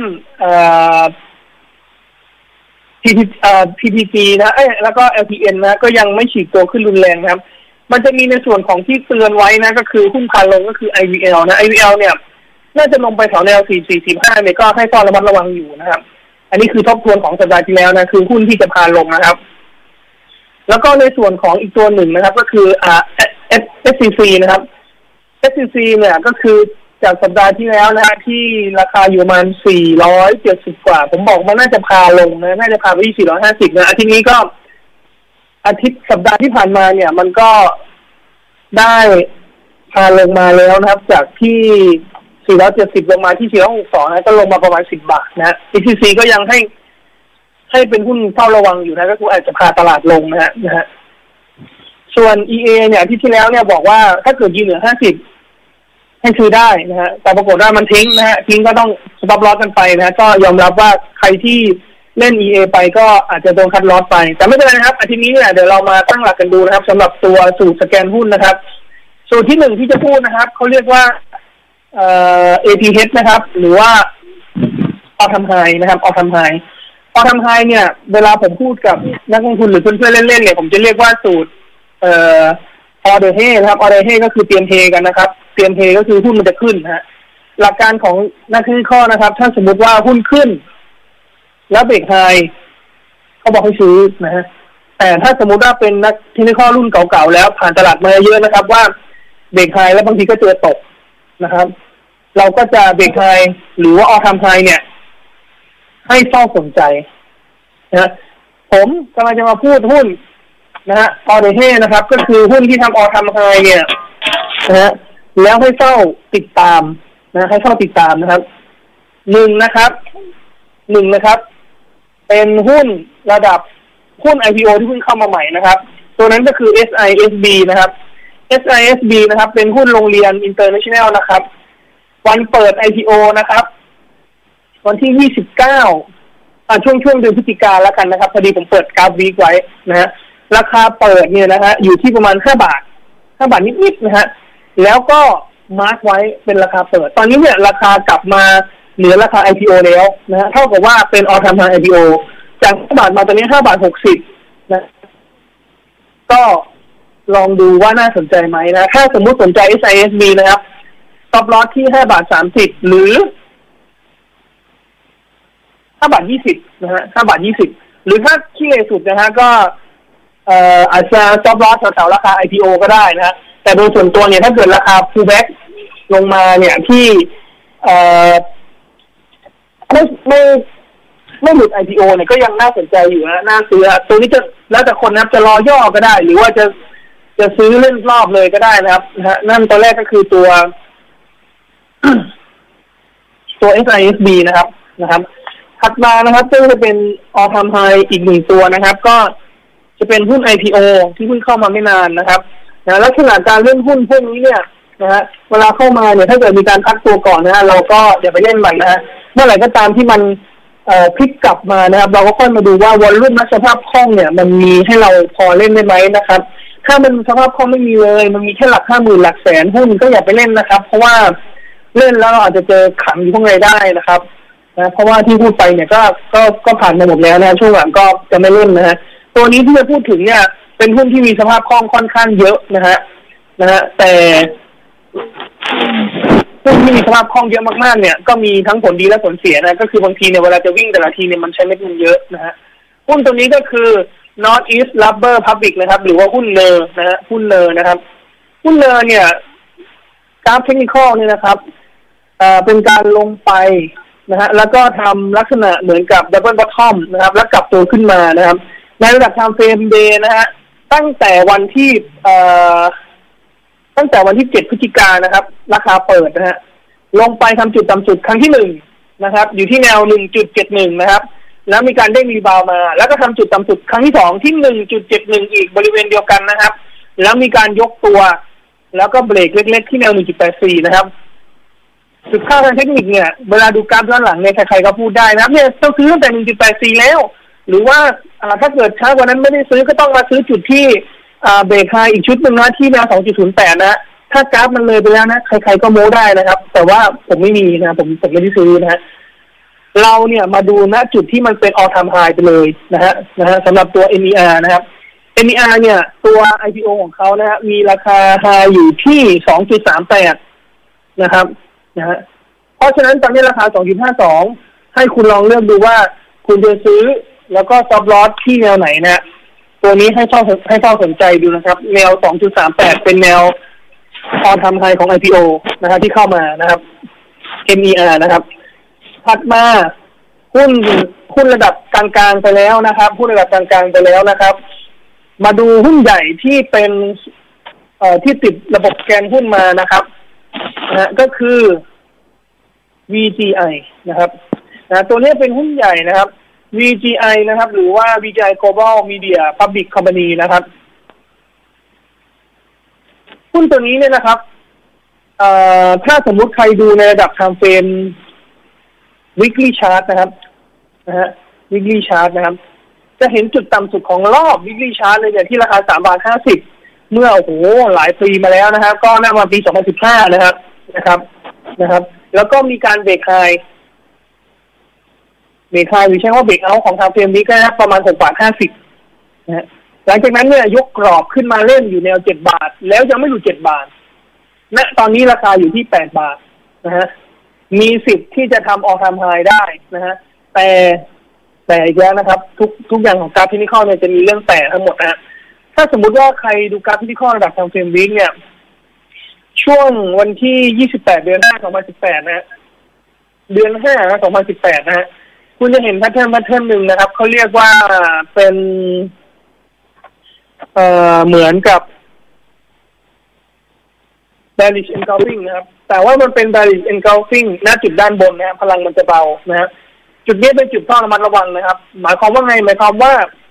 PTG นะแล้วก็ LTN นะก็ยังไม่ฉีดตัวขึ้นรุนแรงครับมันจะมีในส่วนของที่เตือนไว้นะก็คือหุ้นพาลงก็คือ IVL นะ IVL เนี่ยน่าจะลงไปแถวแนว 445 เนี่ยก็ให้เฝ้าระมัดระวังอยู่นะครับอันนี้คือทบทวนของสัปดาห์ที่แล้วนะคือหุ้นที่จะพาลงนะครับแล้วก็ในส่วนของอีกตัวหนึ่งนะครับก็คือSCC นะครับ SCC เนี่ยก็คือจากสัปดาห์ที่แล้วนะที่ราคาอยู่ประมาณ470กว่าผมบอกมันน่าจะพาลงนะน่าจะพาไปที่450นะอาทิตย์นี้ก็สัปดาห์ที่ผ่านมาเนี่ยมันก็ได้พาลงมาแล้วนะครับจากที่470ลงมาที่462นะก็ลงมาประมาณ10 บาทนะ ECC ก็ยังให้เป็นหุ้นเฝ้าระวังอยู่นะก็คืออาจจะพาตลาดลงนะฮะส่วน EA เนี่ยที่แล้วเนี่ยบอกว่าถ้าเกิดยืนเหนือ50ให้ซื้อได้นะฮะแต่ปรากฏว่ามันทิ้งนะฮะทิ้งก็ต้องสต็อปลอสกันไปนะก็ยอมรับว่าใครที่เล่น EA ไปก็อาจจะโดนคัดลอสไปแต่ไม่เป็นไรนะครับอาทิตย์นี้เนี่ยเดี๋ยวเรามาตั้งหลักกันดูนะครับสำหรับตัวสูตรสแกนหุ้นนะครับสูตรที่1ที่จะพูดนะครับเขาเรียกว่าATH นะครับหรือว่าออทำไฮนะครับออทำไฮเนี่ยเวลาผมพูดกับนักลงทุนหรือเพื่อนๆเล่นๆเนี่ยผมจะเรียกว่าสูตรออเดอร์เฮนะครับออเดอร์เฮก็คือเตรียมเทกันนะครับเตรียมเทก็คือหุ้นมันจะขึ้นฮะหลักการของนักวิเคราะห์นะครับถ้าสมมติว่าหุ้นขึ้นแล้วเบรกไฮเขาบอกให้ซื้อนะฮะแต่ถ้าสมมติว่าเป็นนักเทคนิครุ่นเก่าๆแล้วผ่านตลาดมาเยอะนะครับว่าเบรกไฮแล้วบางทีก็เจอตกนะครับเราก็จะเบรกไฮหรือว่าออทำไฮเนี่ยให้เฝ้าสนใจนะผมกำลังจะมาพูดหุ้นนะฮะออเดอร์เฮนะครับก็คือหุ้นที่ทำออทำไฮเนี่ยนะฮะแล้วให้เฝ้าติดตามนะให้เฝ้าติดตามนะครับหนึ่งนะครับเป็นหุ้นระดับหุ้น IPO ที่เพิ่งเข้ามาใหม่นะครับตัวนั้นก็คือ SISB นะครับ SISB นะครับเป็นหุ้นโรงเรียน International นะครับวันเปิด IPO นะครับวันที่29ช่วงเดือนพฤศจิกายนแล้วกันนะครับพอดีผมเปิดกราฟวีคไว้นะฮะราคาเปิดเนี่ยนะฮะอยู่ที่ประมาณ5 บาทนิดๆนะฮะแล้วก็มาร์คไว้เป็นราคาเปิดตอนนี้เนี่ยราคากลับมาเหนือราคา IPO แล้วนะฮะเท่ากับว่าเป็นออลไทม์ไฮ IPO จาก5 บาทมาตอนนี้5 บาท 60นะก็ลองดูว่าน่าสนใจไหมนะถ้าสมมุติสนใจ SISB นะครับสต็อปลอสที่5 บาท 30หรือ5 บาท 20นะฮะ5 บาท 20หรือถ้าขี้เลสุดนะฮะก็อาจจะสต็อปลอสแถวๆราคา IPO ก็ได้นะฮะแต่โดยส่วนตัวเนี่ยถ้าเกิดราคา pullback ลงมาเนี่ยที่ไม่หลุด IPO เนี่ยก็ยังน่าสนใจอยู่นะน่าซื้อตัวนี้จะแล้วแต่คนนะครับจะรอย่อก็ได้หรือว่าจะซื้อเล่นรอบเลยก็ได้นะครับนะฮะนั่นตัวแรกก็คือตัว SISB นะครับถัดมานะครับซึ่งจะเป็นออลไทม์ไฮอีก1ตัวนะครับก็จะเป็นหุ้น IPO ที่เพิ่งเข้ามาไม่นานนะครับนะลักษณะการเล่นหุ้นพวกนี้เนี่ยนะฮะเวลาเข้ามาเนี่ยถ้าเกิดมีการพักตัวก่อนนะฮะเราก็อย่าไปเล่นมันนะฮะเมื่อไหร่ก็ตามที่มันพลิกกลับมานะครับเราก็ค่อยมาดูว่าวอลลุ่มและสภาพคล่องเนี่ยมันมีให้เราพอเล่นได้ไหมนะครับถ้ามันสภาพคล่องไม่มีเลยมันมีแค่หลัก50,000หลักแสนหุ้นก็อย่าไปเล่นนะครับเพราะว่าเล่นแล้วเราอาจจะเจอขังอยู่ข้างในได้นะครับนะเพราะว่าที่พูดไปเนี่ยก็ผ่านมาหมดแล้วนะช่วงหลังก็จะไม่เล่นนะฮะตัวนี้ที่จะพูดถึงเนี่ยเป็นหุ้นที่มีสภาพคล่องค่อนข้างเยอะนะฮะแต่หุ้นที่มีสภาพคล่องเยอะมากๆเนี่ยก็มีทั้งผลดีและผลเสียนะก็คือบางทีเนี่ยเวลาจะวิ่งแต่ละทีเนี่ยมันใช้เม็ดเงินเยอะนะฮะหุ้นตัวนี้ก็คือ North East Rubber Public นะครับหรือว่าหุ้นเนอร์นะฮะหุ้นเนอร์นะครับหุ้นเนอร์เนี่ยกราฟเทคนิคอลเนี่ยนะครับเป็นการลงไปนะฮะแล้วก็ทำลักษณะเหมือนกับดับเบิลบอททอมนะครับแล้วกลับตัวขึ้นมานะครับในระดับ time frame day นะฮะตั้งแต่วันที่7 พฤศจิกายนนะครับราคาเปิดนะฮะลงไปทำจุดต่ำสุดครั้งที่1นะครับอยู่ที่แนว 1.71 นะครับแล้วมีการเด้งรีบาวมาแล้วก็ทำจุดต่ำสุดครั้งที่2ที่ 1.71 อีกบริเวณเดียวกันนะครับแล้วมีการยกตัวแล้วก็เบรกเล็กๆที่แนว 1.84 นะครับจุดค่าทางเทคนิคเนี่ยเวลาดูกราฟย้อนหลังเนี่ยใครๆก็พูดได้นะครับเนี่ยต้องซื้อตั้งแต่ 1.84 แล้วหรือว่าถ้าเกิดช้ากว่านั้นไม่ได้ซื้อก็ต้องมาซื้อจุดที่เบรกไฮอีกชุดหนึ่งนะที่แนว 2.08 นะถ้ากราฟมันเลยไปแล้วนะใครๆก็โม้ได้นะครับแต่ว่าผมไม่มีนะผมไม่ได้ซื้อนะฮะเราเนี่ยมาดูณจุดที่มันเป็น all time high ไปเลยนะฮะสำหรับตัว NER นะครับ NER เนี่ยตัว IPO ของเขานะฮะมีราคา high อยู่ที่ 2.38 นะครับนะฮะเพราะฉะนั้นตอนนี้ราคา 2.52 ให้คุณลองเลือกดูว่าคุณจะซื้อแล้วก็ stop loss ที่แนวไหนนะตัวนี้ให้เฝ้าสนใจดูนะครับแนว 2.38 เป็นแนวall time high ของ IPO นะครับที่เข้ามานะครับ NER นะครับถัดมาหุ้นระดับกลางๆไปแล้วนะครับหุ้นระดับกลางๆไปแล้วนะครับมาดูหุ้นใหญ่ที่เป็นที่ติดระบบแกนหุ้นมานะครับก็คือ VGI นะครับตัวนี้เป็นหุ้นใหญ่นะครับ VGI นะครับหรือว่า VGI Global Media Public Company นะครับหุ้นตัวนี้เนี่ยนะครับถ้าสมมุติใครดูในระดับ time frame weekly chart นะครับweekly chart นะครับจะเห็นจุดต่ำสุดของรอบ weekly chart เลยเนี่ยที่ราคา3.50 เมื่อโอ้โหหลายปีมาแล้วนะครับก็น่ามาปี2015นะครับแล้วก็มีการเบรกไฮหรือใช้ว่าเบรกเอาท์ของทางเฟรมนี้ก็ประมาณ6.50 นะฮะหลังจากนั้นเนี่ยยกกรอบขึ้นมาเล่นอยู่แนว7 บาทแล้วยังไม่หลุด7 บาทณตอนนี้ราคาอยู่ที่8 บาทนะฮะมีสิทธิ์ที่จะทำออลไทม์ไฮได้นะฮะแต่อีกแล้วนะครับทุกอย่างของกราฟเทคนิคอลเนี่ยจะมีเรื่องแต่ทั้งหมดนะฮะถ้าสมมุติว่าใครดูกราฟเทคนิคอลระดับทางเฟรมวิกเนี่ยช่วงวันที่28 เดือน 5 2018 นะฮะเดือน 5 2018 นะฮะคุณจะเห็นแพทเทิร์นหนึ่งนะครับเขาเรียกว่าเป็นเหมือนกับ bearish engulfing นะครับแต่ว่ามันเป็น bearish engulfing ณจุดด้านบนนะครับพลังมันจะเบานะครับจุดนี้เป็นจุดต้องระมัดระวังนะครับหมายความว่าไงหมายความว่า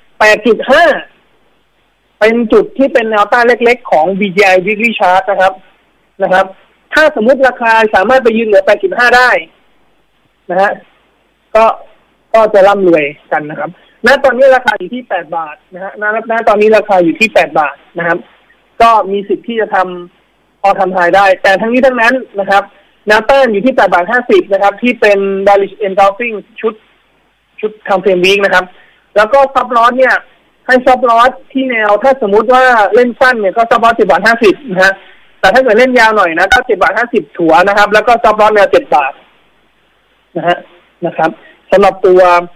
8.5 เป็นจุดที่เป็นแนวต้านเล็กๆของ VGI Weekly Chart นะครับถ้าสมมุติราคาสามารถไปยืนเหนือ 8.5 ได้นะฮะก็จะร่ำรวยกันนะครับณตอนนี้ราคาอยู่ที่8 บาทนะฮะณตอนนี้ราคาอยู่ที่8 บาทนะครับก็มีสิทธิ์ที่จะทำทำไฮได้แต่ทั้งนี้ทั้งนั้นนะครับแนวต้านอยู่ที่8.50 นะครับที่เป็น bearish engulfing ชุดทำเฟรมวีคนะครับแล้วก็ซับลอสเนี่ยให้ซับลอสที่แนวถ้าสมมุติว่าเล่นสั้นเนี่ยก็ซับลอส 7.50 นะฮะแต่ถ้าเกิดเล่นยาวหน่อยนะก็ 7.50 ถัวนะครับแล้วก็ซับลอสแนว7 บาทนะครับสำหรับตัว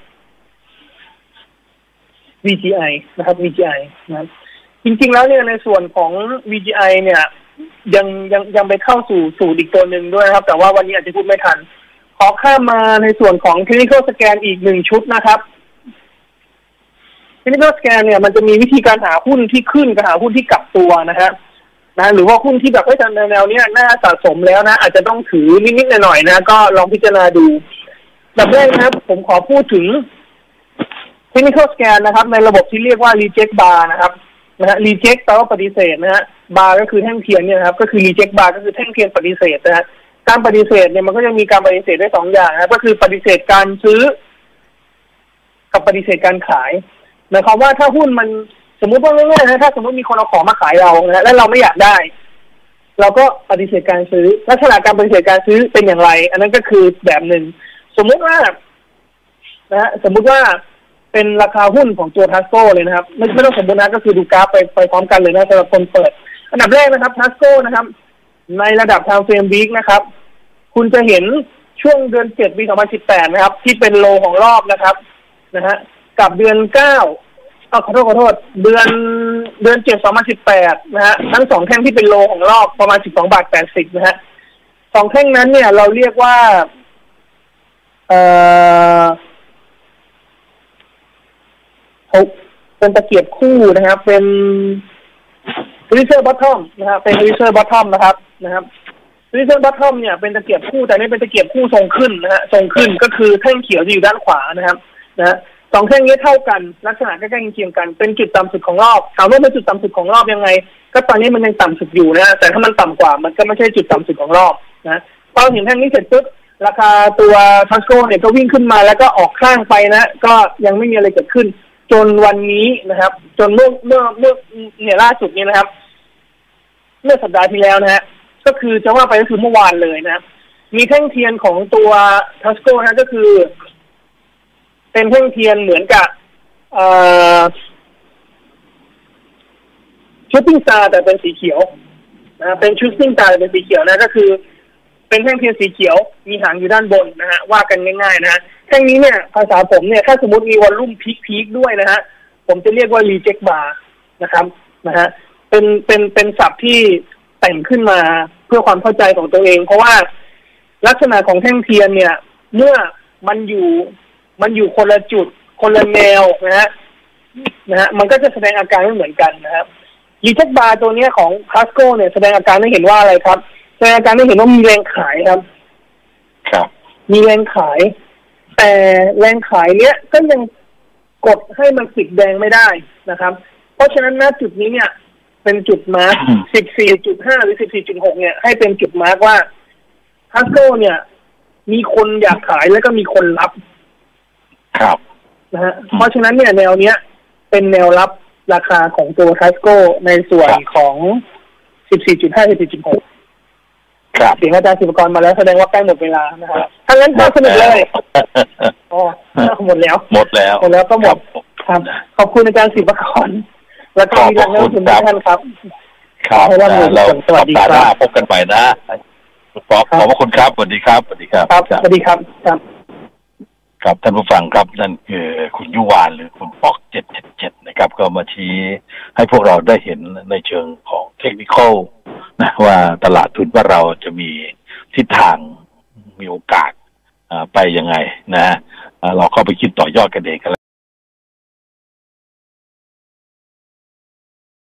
VGI นะครับ VGI นะครับจริงๆแล้วเนี่ยในส่วนของ VGI เนี่ยยังไปเข้าสู่สูตรอีกตัวหนึ่งด้วยนะครับแต่ว่าวันนี้อาจจะพูดไม่ทันขอข้ามมาในส่วนของ Technical Scan อีก1 ชุดนะครับ Technical Scan เนี่ยมันจะมีวิธีการหาหุ้นที่ขึ้นกับหาหุ้นที่กลับตัวนะหรือว่าหุ้นที่แบบแนวเนี้ยน่าสะสมแล้วนะอาจจะต้องถือนิดๆหน่อยๆนะก็ลองพิจารณาดูแบบแรกนะครับผมขอพูดถึง Technical Scan นะครับในระบบที่เรียกว่า Reject Bar นะครับReject แปลว่าปฏิเสธนะฮะ Bar ก็คือแท่งเทียนเนี่ยนะครับก็คือ Reject Bar ก็คือแท่งเทียนปฏิเสธนะฮะการปฏิเสธเนี่ยมันก็จะมีการปฏิเสธได้2 อย่างนะก็คือปฏิเสธการซื้อกับปฏิเสธการขายหมายความว่าถ้าหุ้นมันสมมุติว่าง่ายๆนะถ้าสมมติมีคนเอาของมาขายเรานะแล้วเราไม่อยากได้เราก็ปฏิเสธการซื้อลักษณะการปฏิเสธการซื้อเป็นอย่างไรอันนั้นก็คือแบบหนึ่งสมมุติว่าเป็นราคาหุ้นของตัวทัสโก้เลยนะครับไม่ต้องสมมตินะก็คือดูกราฟไปพร้อมกันเลยนะสำหรับคนเปิดอันดับแรกนะครับทัสโก้นะครับในระดับ time frame week นะครับคุณจะเห็นช่วงเดือน7 ปี 2018 นะครับที่เป็นโลของรอบนะครับกับเดือน9 ขอโทษเดือน7 2018นะฮะทั้ง2แท่งที่เป็นโลของรอบประมาณ12.80 นะฮะ2แท่งนั้นเนี่ยเราเรียกว่าเป็นตะเกียบคู่นะครับเป็นRiser Bottom นะครับเป็น Riser Bottom นะครับRiser Bottom เนี่ยเป็นตะเกียบคู่แต่นี่เป็นตะเกียบคู่ทรงขึ้นนะฮะทรงขึ้นก็คือแท่งเขียวจะอยู่ด้านขวานะครับนะสองแท่งนี้เท่ากันลักษณะใกล้ๆเคียงกันเป็นจุดต่ำสุดของรอบถามว่าเป็นจุดต่ำสุดของรอบยังไงก็ตอนนี้มันยังต่ำสุดอยู่นะแต่ถ้ามันต่ำกว่ามันก็ไม่ใช่จุดต่ำสุดของรอบนะพอเห็นแท่งนี้เสร็จปุ๊บราคาตัวทัสโก้เนี่ยก็วิ่งขึ้นมาแล้วก็ออกข้างไปนะก็ยังไม่มีอะไรเกิดขึ้นจนวันนี้นะครับจนเมื่อเนี่ยล่าสุดนี้นะครับเมื่อสัปดาห์ที่แล้วนะฮะก็คือจะว่าไปก็คือเมื่อวานเลยนะมีแท่งเทียนของตัวทัสโก้นะก็คือเป็นแท่งเทียนเหมือนกับชูตติ้งสตาร์แต่เป็นสีเขียวนะเป็นชูตติ้งสตาร์เป็นสีเขียวนะก็คือเป็นแท่งเทียนสีเขียวมีหางอยู่ด้านบนนะฮะว่ากันง่ายๆนะฮะแท่งนี้เนี่ยภาษาผมเนี่ยถ้าสมมติมีวอลลุ่มพีคด้วยนะฮะผมจะเรียกว่ารีเจ็คบาร์นะครับนะฮะเป็นศัพท์ที่แต่งขึ้นมาเพื่อความเข้าใจของตัวเองเพราะว่าลักษณะของแท่งเทียนเนี่ยเมื่อมันอยู่คนละจุดคนละแนวนะฮะมันก็จะแสดงอาการไม่เหมือนกันนะครับรีเจ็คบาร์ตัวนี้ของพาสโก้เนี่ยแสดงอาการให้เห็นว่าอะไรครับแสดงอาการให้เห็นว่ามีแรงขายครับมีแรงขายแต่แรงขายเนี้ยก็ยังกดให้มันติดแดงไม่ได้นะครับเพราะฉะนั้นณจุดนี้เนี่ยเป็นจุดมาร์ค 14.5 หรือ 14.6 เนี่ยให้เป็นจุดมาร์คว่าทัสโก้เนี่ยมีคนอยากขายแล้วก็มีคนรับครับนะฮะเพราะฉะนั้นเนี่ยแนวเนี้ยเป็นแนวรับราคาของตัวทัสโก้ในส่วนของ 14.5 14.6 เสียงอาจารย์ศิวกรมาแล้วแสดงว่าใกล้หมดเวลานะครับถ้างั้นก็สนุกเลยอ๋อหมดแล้วก็หมดครับขอบคุณอาจารย์ศิวกรแล้วก็มีแรงเล่าถึงท่านครับครับเราสวัสดีครับพบกันใหม่นะขอบพระคุณครับสวัสดีครับสวัสดีครับสวัสดีครับครับท่านผู้ฟังครับนั่นคือคุณยุวานหรือคุณป๊อก777นะครับก็มาชี้ให้พวกเราได้เห็นในเชิงของเทคนิคนะว่าตลาดทุนว่าเราจะมีทิศทางมีโอกาสไปยังไงนะเราเข้าไปคิดต่อยอดกันเองกัน